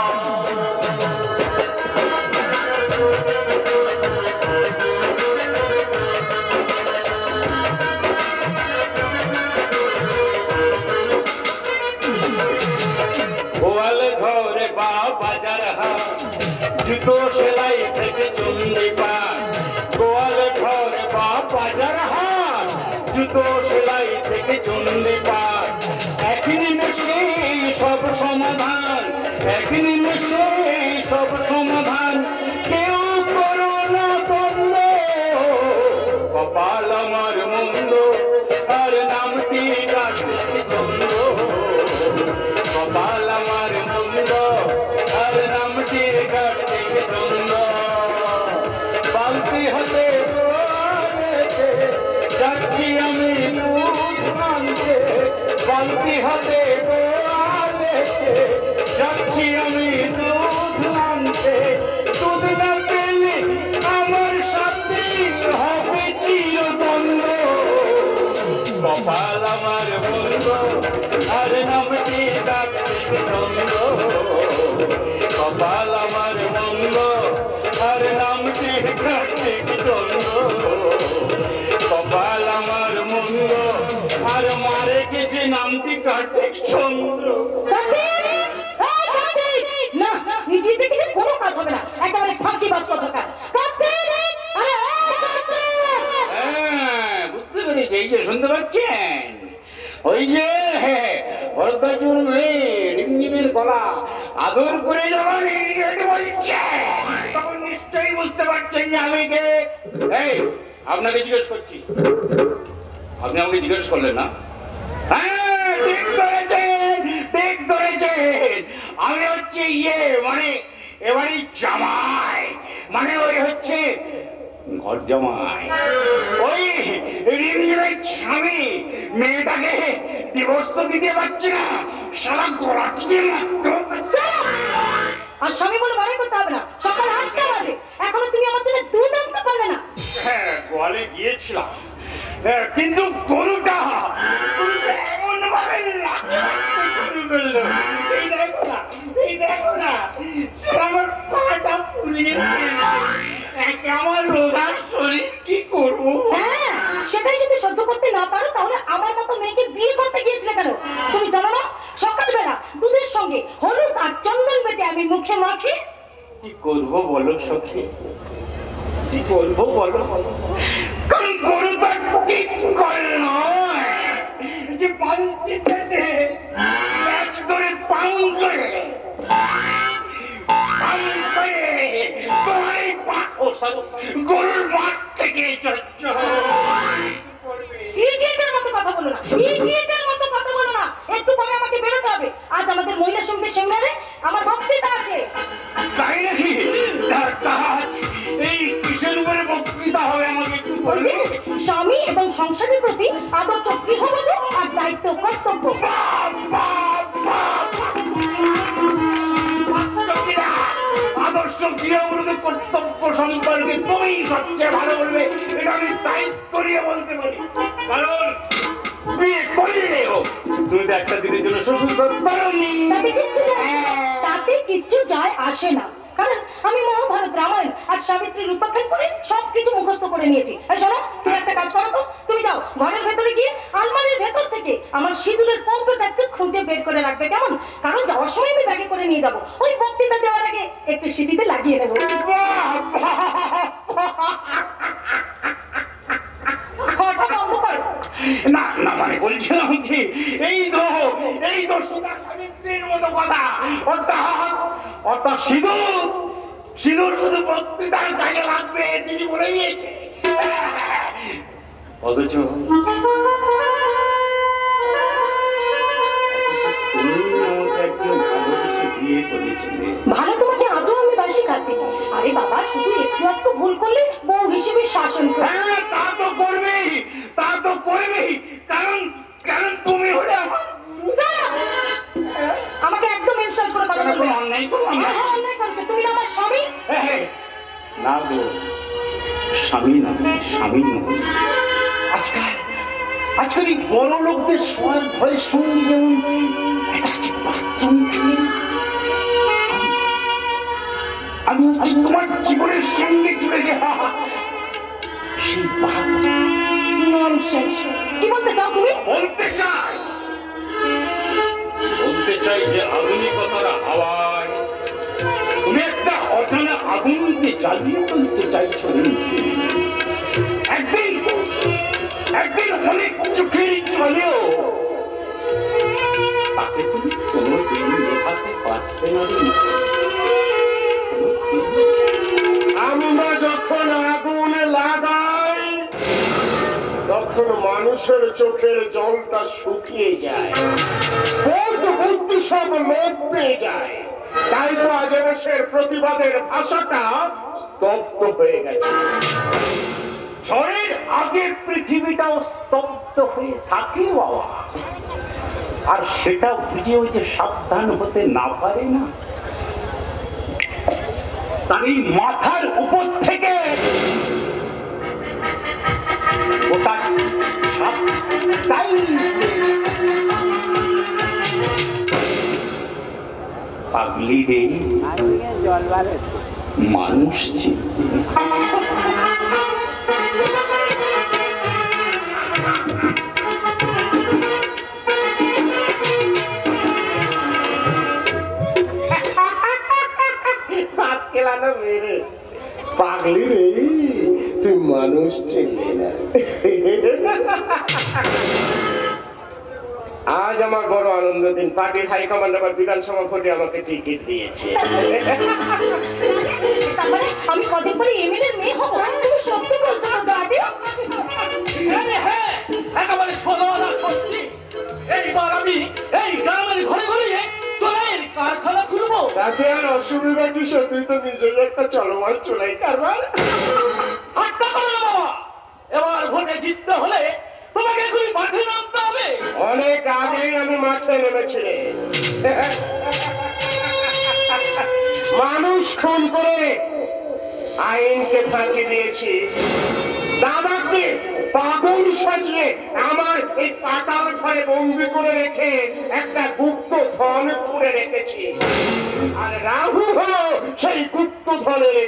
জুতো সেলাই থেকে চুন্দি পান। গোয়াল ঘরে বা বাজার হাট, জুতো সেলাই থেকে চুন্দি পান। এক নিমেষে সব সমাধান, এক নিমেষে সব সমাধান। কেউ করো না বন্ধ, কপাল আমার মন্দ, আর নামটি কাটতে চন্দ। কপাল আমার মন্দ, আর নামটি কাটতে চন্দ। বালতি হাতে যাচ্ছি আমি দুধ আনতে। বালতি হাতে যাচ্ছি আমি দুধ আনতে। দুধ না পেলে আমার সাথে হবে চিরদণ্ড। কপাল আমার বন্ধ, আর নামটি কাটতে চন্দ। কপাল আমার বন্ধ, আর নামটি কাটতে চন্দ। কপাল আমার মন্দ, আর মারে গেছে নামটি কাটতে চন্দ্র। না, নিজে থেকে কোনো কাজ হবে না, একেবারে ফাঁকি বাজ কথা। বুঝতে পেরেছি, এই যে শুনতে পাচ্ছেন, ওই যে ভরদ্বাজুর মেয়ে রিমঝিমের গলা আদর করে যখন বলছে, তখন নিশ্চয়ই বুঝতে পারছেন যে আমি কে। এই আপনাকে জিজ্ঞেস করছি, আপনি আমাকে জিজ্ঞেস করলেন না? হ্যাঁ, ঠিক ধরেছেন, ঠিক ধরেছেন। আমি হচ্ছে মানে এবারই জামাই, মানে ওই হচ্ছে ঘর জামাই। ওই রিমঝিমের স্বামী মেয়েটাকে ডিভোর্স তো দিতে পারছি না, সারা গলা টিপে মারতে। আর স্বামী বলে মনে করতে হবে না, সকাল 8টা বাজে, এখনো তুমি আমার জন্য দুধ আনতে পারলে না। হ্যাঁ, গোয়ালে গিয়েছিলাম, কিন্তু গরুটা এমন ভাবে শুরু করলো। এই দেখো না, আমার পাটা ফুলিয়ে আমার রোগার শরীর, কি করবো? হ্যাঁ, সেটাই যদি সহ্য করতে না পারো, তাহলে আমার মতো মেয়েকে বিয়ে করতে গিয়েছিলে কেন? তুমি জানো না, সকালবেলা দুধের সঙ্গে হলুদ আর চন্দন বেটে আমি মুখে মাখি। কি করবো বলো সখী, কি করবো বলো? কারণ গরুটা ঠিক করলো যে পালতিতে ধরে পাউন করে প্রস্তাব গরুর মাঠ থেকে ইডিয়েটের মতো কথা বলো না, ইডিয়েটের মতো কথা বলো না। একটু পরে আমাকে বেরোতে হবে। আজ আমাদের মহিলা সমিতির সেমিনারে আমার বক্তৃতা আছে। তাই নাকি? এই কিসের উপরে বক্তৃতা হবে আমাকে একটু বলবে? স্বামী এবং সংসারের প্রতি আদর্শ গৃহবধূ আর দায়িত্ব কর্তব্য। আদর্শ গৃহবধূ কর্তব্য সম্পর্কে তুমি সবচেয়ে ভালো বলবে, এটা আমি দায়িত্ব নিয়ে বলতে পারি। কারণ বিয়ে করলেও তুমি তো একটা দিনের জন্য শ্বশুর করতে পারোনি। তাতে কিচ্ছু যায় আসে না, কারণ আমি মহাভারত, রামায়ণ আর সাবিত্রীর উপাখ্যান করে সবকিছু মুখস্থ করে নিয়েছি। শোনো, তুমি একটা কাজ করো তো, তুমি যাও ঘরের ভেতরে গিয়ে আলমারির ভেতর থেকে আমার সিঁদুরের কৌটোটা একটু খুঁজে বের করে রাখবে, কেমন? কারণ যাওয়ার সময় আমি ব্যাগে করে নিয়ে যাবো। ওই বক্তৃতা দেওয়ার আগে একটু সিঁথিতে লাগিয়ে নেবো। না না, মানে বলছিলাম কি, এই তো সুধা সাবিত্রীর মতো কথা। অর্থাৎ সিঁদুর শুধু বক্তৃতার কাজে লাগবে, তিনি বলে দিয়েছে। অথচ ভালো তোমাকে আজও আমি বাসি খাচ্ছি। আরে বাবা, শুধু একটু একটু ভুল করলে বউ হিসেবে শাসন করে। হ্যাঁ, তা তো করবেই, তা তো করবেই, কারণ তুমি হলে আমার। আমাকে একদম ইনসাল্ট করে কথা বলবে। অন্যায় করলাম না। অন্যায় করেছো, তুমি না আমার স্বামী। না গো, স্বামী না, স্বামী নয়। আজকাল এই বড় লোকদের শোয়ার ভয়ে শুনলি যেমন আমি হচ্ছে তোমার জীবনের সঙ্গে জুড়ে গেলাম সেই কি বলতে চাও তুমি? বলতে চাই যে আধুনিকতার হাওয়ায় তুমি একটা অজানা আগুনকে জ্বালিয়ে তুলতে চাইছো। একদিন অনেক চোখের চলেও তাকে তুমি কোনোদিন দেখাতে পারতে না। আমরা যখন আগুন লাগাই তখন মানুষের চোখের জলটা শুকিয়ে যায়, বুদ্ধি সব লোপ পেয়ে যায়। তাই তো আজ দেশের প্রতিবাদের ভাষাটা স্তব্ধ হয়ে গেছে। ঝড়ের আগে পৃথিবীটাও স্তব্ধ হয়ে থাকে বাবা, আর সেটা বুঝে ওই যে সাবধান হতে না পারে না, তার এই মাথার উপর থেকে ওটা সবটাই পাগলি রে মানুষ পাগলি রে, তুই মানুষ চিনলি না। আজ আমার বড় আনন্দ দিন। পার্টির হাইকমান্ড আবার বিধানসভা ভোটে আমাকে টিকিট দিয়েছে। আমি কদিন পরে এমএলএ মেয়ে হবো। তুমি সত্যি বলছো না দাদি? হ্যাঁ, একেবারে সোনাওয়ালা সত্যি। এইবার আমি এই গ্রামের ঘরে ঘরে চোরাইয়ের কারখানা খুলবো। তাতে আর অসুবিধা কি? সত্যি তো নিজের একটা চলমান চোরাই কারবার। ঠাট্টা করো না বাবা, এবার ভোটে জিততে হলে তোমাকে এখনই মাঠে নামতে হবে। অনেক আগেই আমি মাঠে নেমেছিলে। মানুষ খুন করে আইনকে ফাঁকি দিয়েছি, দাদাকে পাগল সাজিয়ে আমার এই পাতাল ঘরে বন্দি করে রেখে একটা গুপ্ত ধন করে রেখেছি। আর রাহু হলো সেই গুপ্ত ধনের।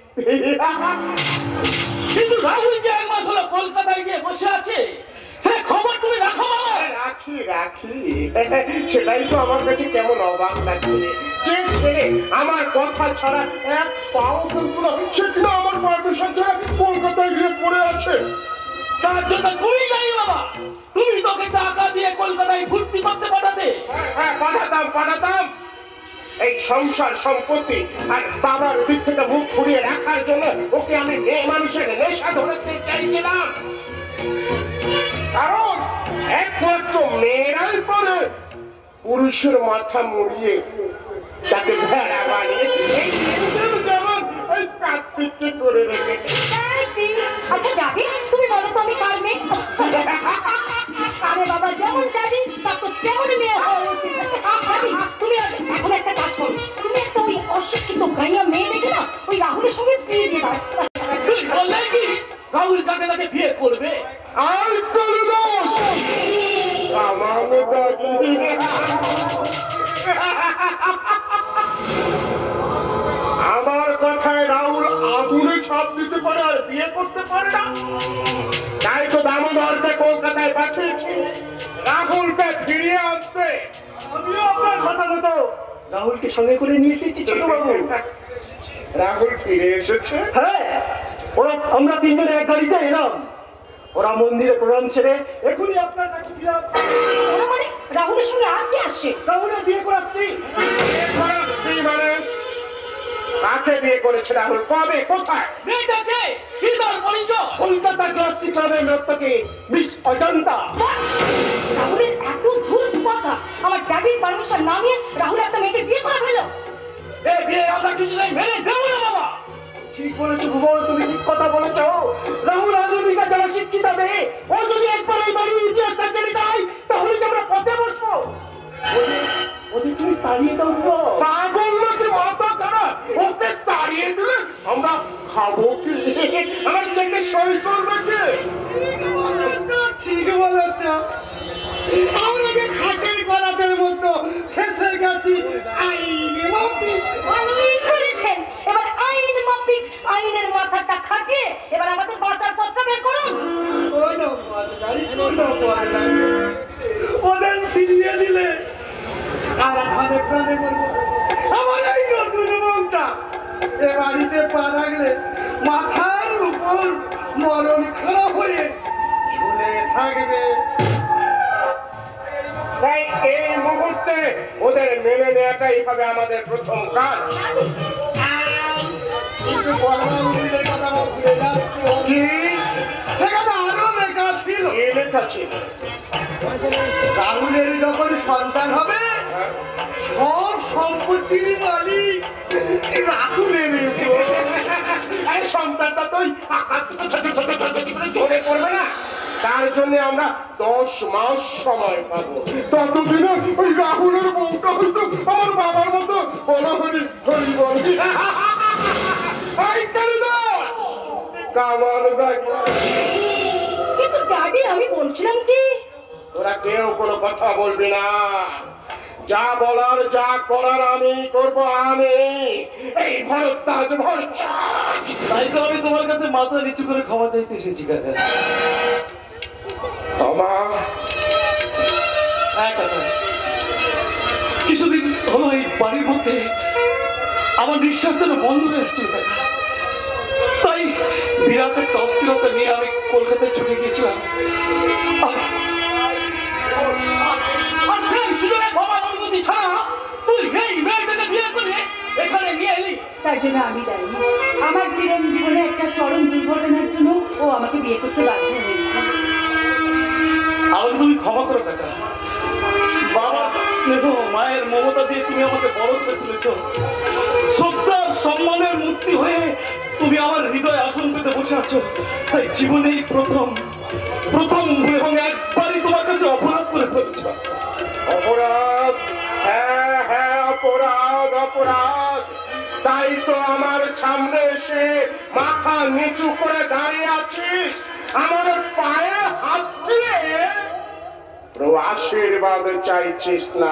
কিন্তু রাহুল যে এক মাস হলো কলকাতায় গিয়ে বসে আছে, সে খবর তুমি রাখো বাবা। রাখি সেটাই তো আমার কাছে কেমন অবাক লাগছে যে ছেলে আমার কথা ছাড়া এক পাও ফেলতো না, সেগুলো আমার পারমিশন ছাড়া কলকাতায় গিয়ে পড়ে আছে। তার জন্য তুমি যাই বাবা, তুমি তোকে টাকা দিয়ে কলকাতায় ভর্তি করতে পাঠাতে। পাঠাতাম। এই সংসার সম্পত্তি আর বাবার দিক থেকে মুখ ঘুরিয়ে রাখার জন্য ওকে আমি মেয়ে মানুষের নেশা ধরতে চাইছিলাম। কারণ একমাত্র মেয়েরাই পরে পুরুষের মাথা মুড়িয়ে তাকে ভেড়া বানিয়ে এই যেমন ওই কার্তিককে করে রেখেছে। আচ্ছা দাদি, তুমি বলো তো আমি কার মেয়ে? আরে বাবা, যেমন দাদি তার তো তেমন মেয়ে হওয়া উচিত। দাদি, তুমি এখন একটা কাজ করো, তুমি একটা ওই অশিক্ষিত গাইয়া মেয়ে দেখে না ওই রাহুলের সঙ্গে বিয়ে দিয়ে দাও। তুই বললে কি রাহুল কাকে তাকে বিয়ে করবে? আর কোনো দোষ আমার আমার কথায় রাহুল আগুনে ছাপ দিতে পারে আর বিয়ে করতে পারে না। তাই তো দামোদরকে কলকাতায় পাঠিয়েছি রাহুলকে ফিরিয়ে আসতে। আমিও আপনার কথা মতো রাহুলকে সঙ্গে করে নিয়ে এসেছি ছোট বাবু। রাহুল ফিরে এসেছে? হ্যাঁ, ওরা আমরা তিনজনে এক গাড়িতে এলাম। ওরা মন্দিরে প্রণাম ছেড়ে এখনই আপনার কাছে ফিরে আসবে। ওরা মানে রাহুলের সঙ্গে আর কি আসছে? রাহুলের বিয়ে করা স্ত্রী। বিয়ে করা স্ত্রী মানে? কাকে বিয়ে করেছে রাহুল? কবে? কোথায়? মেয়েটাকে কি দল পরিচয়? কলকাতা ক্লাসিক ক্লাবের নর্তকী মিস অজন্তা। রাহুলের এত ভুল কথা! আমার ড্যাডির পারমিশন না নিয়ে রাহুল একটা মেয়েকে বিয়ে করা হলো। এই বিয়ে আমরা কিছুতেই মেনে দেব না বাবা। ঠিক বলেছো ভুবন, তুমি ঠিক কথা বলেছো। রাহুল আধুনিকা যারা শিক্ষিত মেয়ে, ও যদি একবার এই বাড়ির ইতিহাসটা জেনে যায় তাহলে কি আমরা পথে বসবো? ওদের তুমি তাড়িয়ে দাও। পাগল নাকি মাথা খারাপ? ওকে তাড়িয়ে দিলে আমরা খাবো কি? আমার থেকে সই করবে কে? ঠিক বলেছ। আমরা যে সাকের গলাদের মতো ফেসে গেছি আইনে মাফিক। ভালোই করেছেন। এবার আইন মাফিক আইনের মাথাটা খাটিয়ে এবার আমাদের বাঁচার পথটা বের করুন। ওদের ফিরিয়ে দিলে আর আমাদের প্রাণে করবো। আমার এই নতুন মনটা এ বাড়িতে পা রাখলে মাথার উপর মরণ খারাপ হয়ে ঝুলে থাকবে। তাই এই মুহূর্তে ওদের মেনে নেওয়াটাই হবে আমাদের প্রথম কাজ। কিন্তু বলরামের কথা ভুলে যাচ্ছি। কি? সেখানে আরো লেখা ছিল। কি লেখা ছিল? রাহুলের যখন সন্তান হবে সব সম্পত্তির মালিক রাহুলের। এই সন্তানটা তো ধরে করবে না, তার জন্য আমরা 10 মাস সময় পাবো। ততদিনে ওই রাহুলের বউটা হয়তো আমার বাবার মতো বড় হরি হরি বলি। কিন্তু ড্যাডি, আমি বলছিলাম কি, তোরা কেউ কোনো কথা বলবি না। যা বলার যা করার আমি করবো। আমি এই ভরদ্বাজ ভরদ্বাজ। তাই তো আমি তোমার কাছে মাথা নিচু করে ক্ষমা চাইতে এসেছি কাকা। কিছুদিন হলো এই বাড়ির মধ্যে আমার নিঃশ্বাস যেন বন্ধ হয়ে আসছিল কাকা। তাই বিরাট একটা অস্থিরতা নিয়ে আমি কলকাতায় ছুটে গিয়েছিলাম। আর সেই সুযোগে বাবার অনুমতি ছাড়া তুই এই মেয়েটাকে বিয়ে করে এখানে নিয়ে এলি। তার জন্য আমি দায়ী। আমার জীবনে একটা চরম দুর্ঘটনার জন্য ও আমাকে বিয়ে করতে বাধ্য হয়েছে। আমাকে তুমি ক্ষমা করো কাকা। বাবার স্নেহ মায়ের মমতা দিয়ে তুমি আমাকে বড় করে তুলেছ। শ্রদ্ধার সম্মানের মূর্তি হয়ে তুমি আমার হৃদয়ে আসন পেতে বসে আছো। তাই জীবনেই প্রথম এবং একবারই তোমার কাছে অপরাধ করে ফেলেছ। অপরাধ? হ্যাঁ হ্যাঁ, অপরাধ অপরাধ। তাই তো আমার সামনে এসে মাথা নিচু করে দাঁড়িয়ে আছিস, আমার পায়ে হাত দিয়ে আশীর্বাদ চাইছিস না?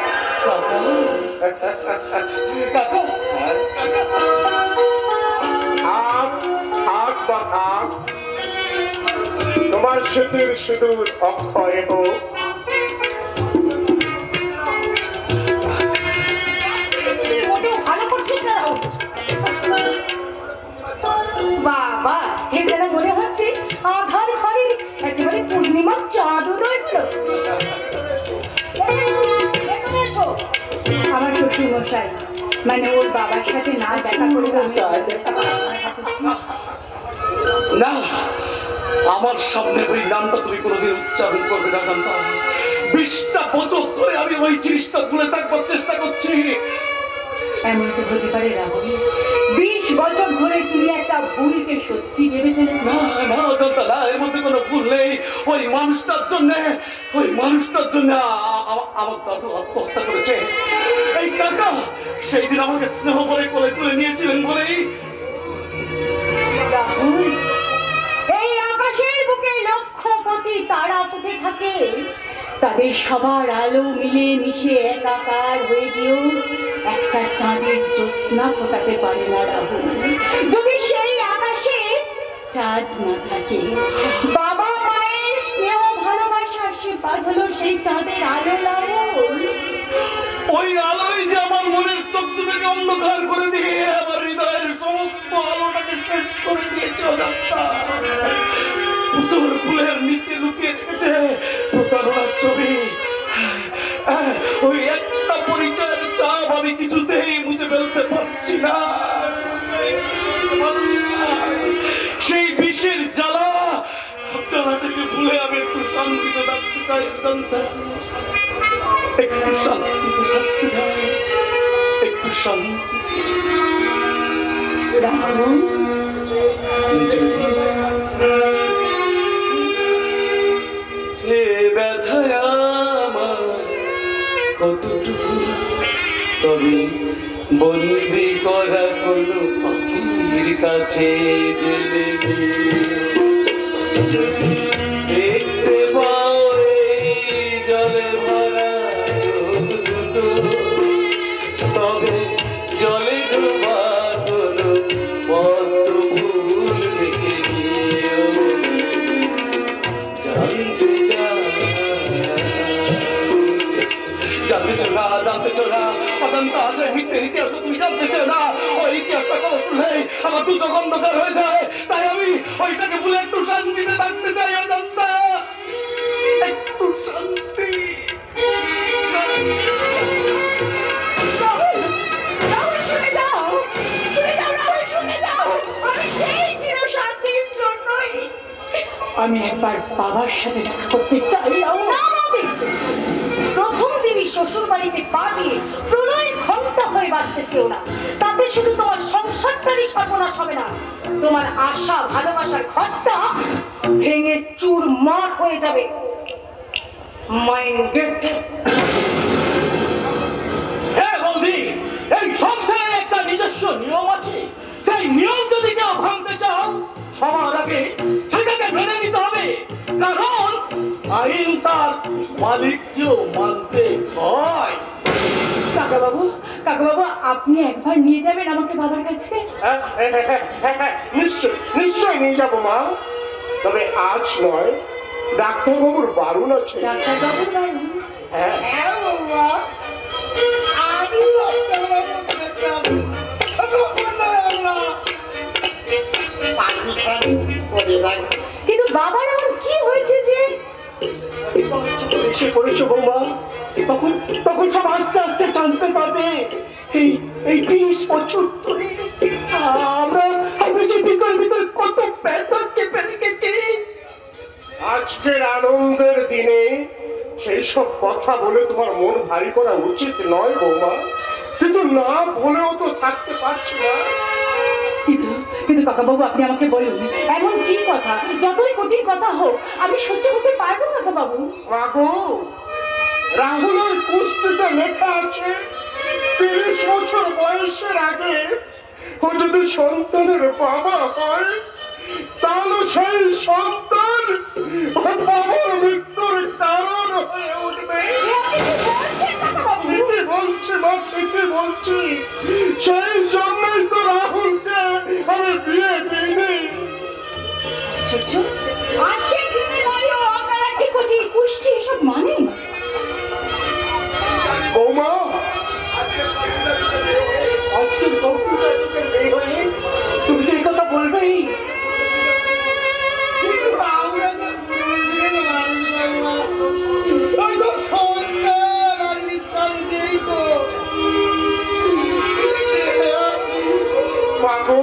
তোমার স্মৃতির সিঁদুর অক্ষয় হোক। ভালো করছিস না বাবা, এ যেন মনে হচ্ছে আধার ঘরে একেবারে পূর্ণিমার চাঁদও রইল। আমার শ্বশুর মশাই মানে ওর বাবার সাথে না দেখা করে না, আমার সামনে ওই নামটা তুমি কোনোদিন উচ্চারণ করবে না জানতা। 20টা বছর ধরে আমি ওই জিনিসটা ভুলে থাকবার চেষ্টা করছি। এমন তো হতে পারে রাহুল, 20 বছর ধরে তুমি একটা ভুলকে সত্যি ভেবে চলেছ। না না জানতা না, এর মধ্যে কোনো ভুল নেই। ওই মানুষটার জন্য আমার দাদু আত্মহত্যা করেছে। এই কাকা সেই দিন আমাকে স্নেহ করে কোলে তুলে নিয়েছিলেন বলেই। রাহুল, এই আকাশের বুকে লক্ষ কোটি তারা ফুটে থাকে, তাদের সবার আলো মিলে মিশে একাকার হয়ে গিয়েও একটা চাঁদের জ্যোৎস্না ফোটাতে পারে না রাহুল, যদি সেই আকাশে চাঁদ না থাকে। বাবা মায়ের স্নেহ ভালোবাসার সে বাঁধলো সেই চাঁদের আলো রাহুল। ওই আলোই যে আমার মনের চোখটাকে অন্ধকার করে দিয়ে আমার হৃদয়ের সমস্ত আলোটাকে শেষ করে দিয়েছে। পুতুল ফুলের নিচে লুকিয়ে রেখেছে প্রতারণার ছবি। ওই একটা পরিচয়ের চাপ আমি কিছুতেই মুছে ফেলতে পারছি না। সেই বিষের জ্বালাটাকে ভুলে আমি একটু শান্তিতে থাকতে চাই। একটু শান্তিতে থাকতে চাই, একটু শান্তি। ব্যথায় আমার কতটুকু তবে বন্দি করা কোনো পাখির কাছে জেলে দেখতে পাও এই জলে ভরা দুটো, তবে জলে ডোবা কোনো পদ্ম ফুল দেখে নিও। জানতে চো না অজান্ত আছে মিথ্যের ইতিহাস, তুমি জানতে চো না। ওই ইতিহাসটা কথা শুনলেই আমার দু চোখ অন্ধকার হয়ে যায়। তাই আমি ওইটাকে ভুলে একটু শান্তিতে থাকতে চাই। অজান্তা একটু শান্তি। আমি একবার বাবার সাথে দেখা করতে চাই। প্রথম দিনই শ্বশুর বাড়িতে পা দিয়ে প্রলয় ঘন্টা হয়ে বাঁচতেছেও না, তাতে শুধু তোমার সংসারটারই সর্বনাশ হবে না, তোমার আশা ভালোবাসার ঘরটা ভেঙে চুরমার হয়ে যাবে। মাইন্ডেড। হ্যাঁ বৌদি, এই সংসারের একটা নিজস্ব নিয়ম আছে। সেই নিয়ম যদি কেউ ভাঙতে চাও সবার আগে সেটাকে মেনে নিতে হবে, কারণ আইন তার মালিককেও মানতে হয়। কাকাবাবু, আপনি একবার নিয়ে যাবেন আমাকে বাবার কাছে? নিশ্চয় নিয়ে যাবো মা, তবে আজ নয়, ডাক্তারবাবুর বারণ আছে। ডাক্তারবাবুর বারণ? হ্যাঁ কিন্তু বাবার এমন কি হয়েছে যে এসে পড়েছো বৌমা? তখন সব আস্তে আস্তে জানতে পারবে। এই 20 বছর ধরে আমরা সে ভিতর কত ব্যথা চেপে রেখেছি। আজকের আনন্দের দিনে সেই সব কথা বলে তোমার মন ভারী করা উচিত নয় বৌমা, কিন্তু না বলেও তো থাকতে পারছি না। কিন্তু কাকাবাবু, আপনি আমাকে বলুন এমন কি কথা, যতই কঠিন কথা হোক আমি সহ্য করতে পারবো কাকাবাবু? বাবু, রাহুলের কুস্তিতে লেখা আছে 30 বছর বয়সের আগে ও যদি সন্তানের বাবা হয় তাহলে সেই সন্তান ওর বাবার মৃত্যুর কারণ হয়ে উঠবে। ঠিকই বলছি মা, ঠিকই বলছি। সেই জন্যই তো রাহুলকে আমি বিয়ে দিইনি। আজকে দিনে দাঁড়িয়েও আপনারা ঠিক কঠিন কুষ্টি এসব মানেন? বৌমা, আজকের কম্পিউটার এই হয়ে তুমি এই কথা বলবেই? গো,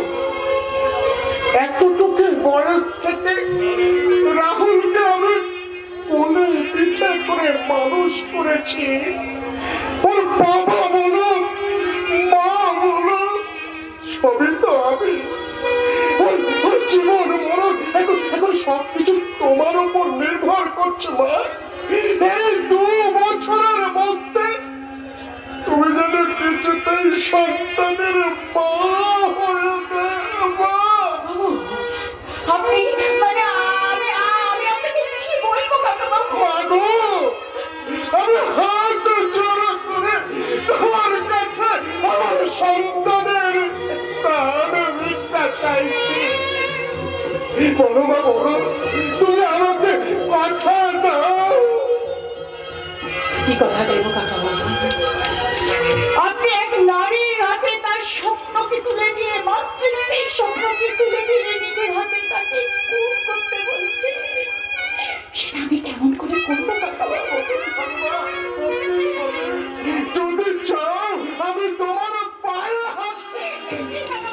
এতটুকু বয়স থেকে রাহুলকে আমি কোলে পিঠে করে মানুষ করেছি। ওর বাবা বলো মা বলো সবই তো আমি। ওর জীবন মরণ এখন সবকিছু তোমার উপর নির্ভর করছে মা। এই 2 বছরের মধ্যে তুমি যেন কিছুতেই সন্তানের মা হয়ে মা। আপনি মানে আমি আপনাকে কি বলবো কাকাবাবু? মাগো, আমি হাত জোড় করে তোমার কাছে আমার সন্তানের প্রাণ ভিক্ষা চাইছি। বলো মা বলো, তুমি আমাকে কথা দাও। কি কথা দেবো কাকাবাবু? আপনি এক নারীর হাতে তার স্বপ্নকে তুলে দিয়ে, মাতৃত্বের স্বপ্নকে তুলে দিয়ে নিজের হাতে তাকে খুন করতে বলছে। সেটা আমি কেমন করে করবো কাকাবাবু? যদি চাও আমি তোমার পায়ে হাত জি, জি, জি, কাকাবাবু।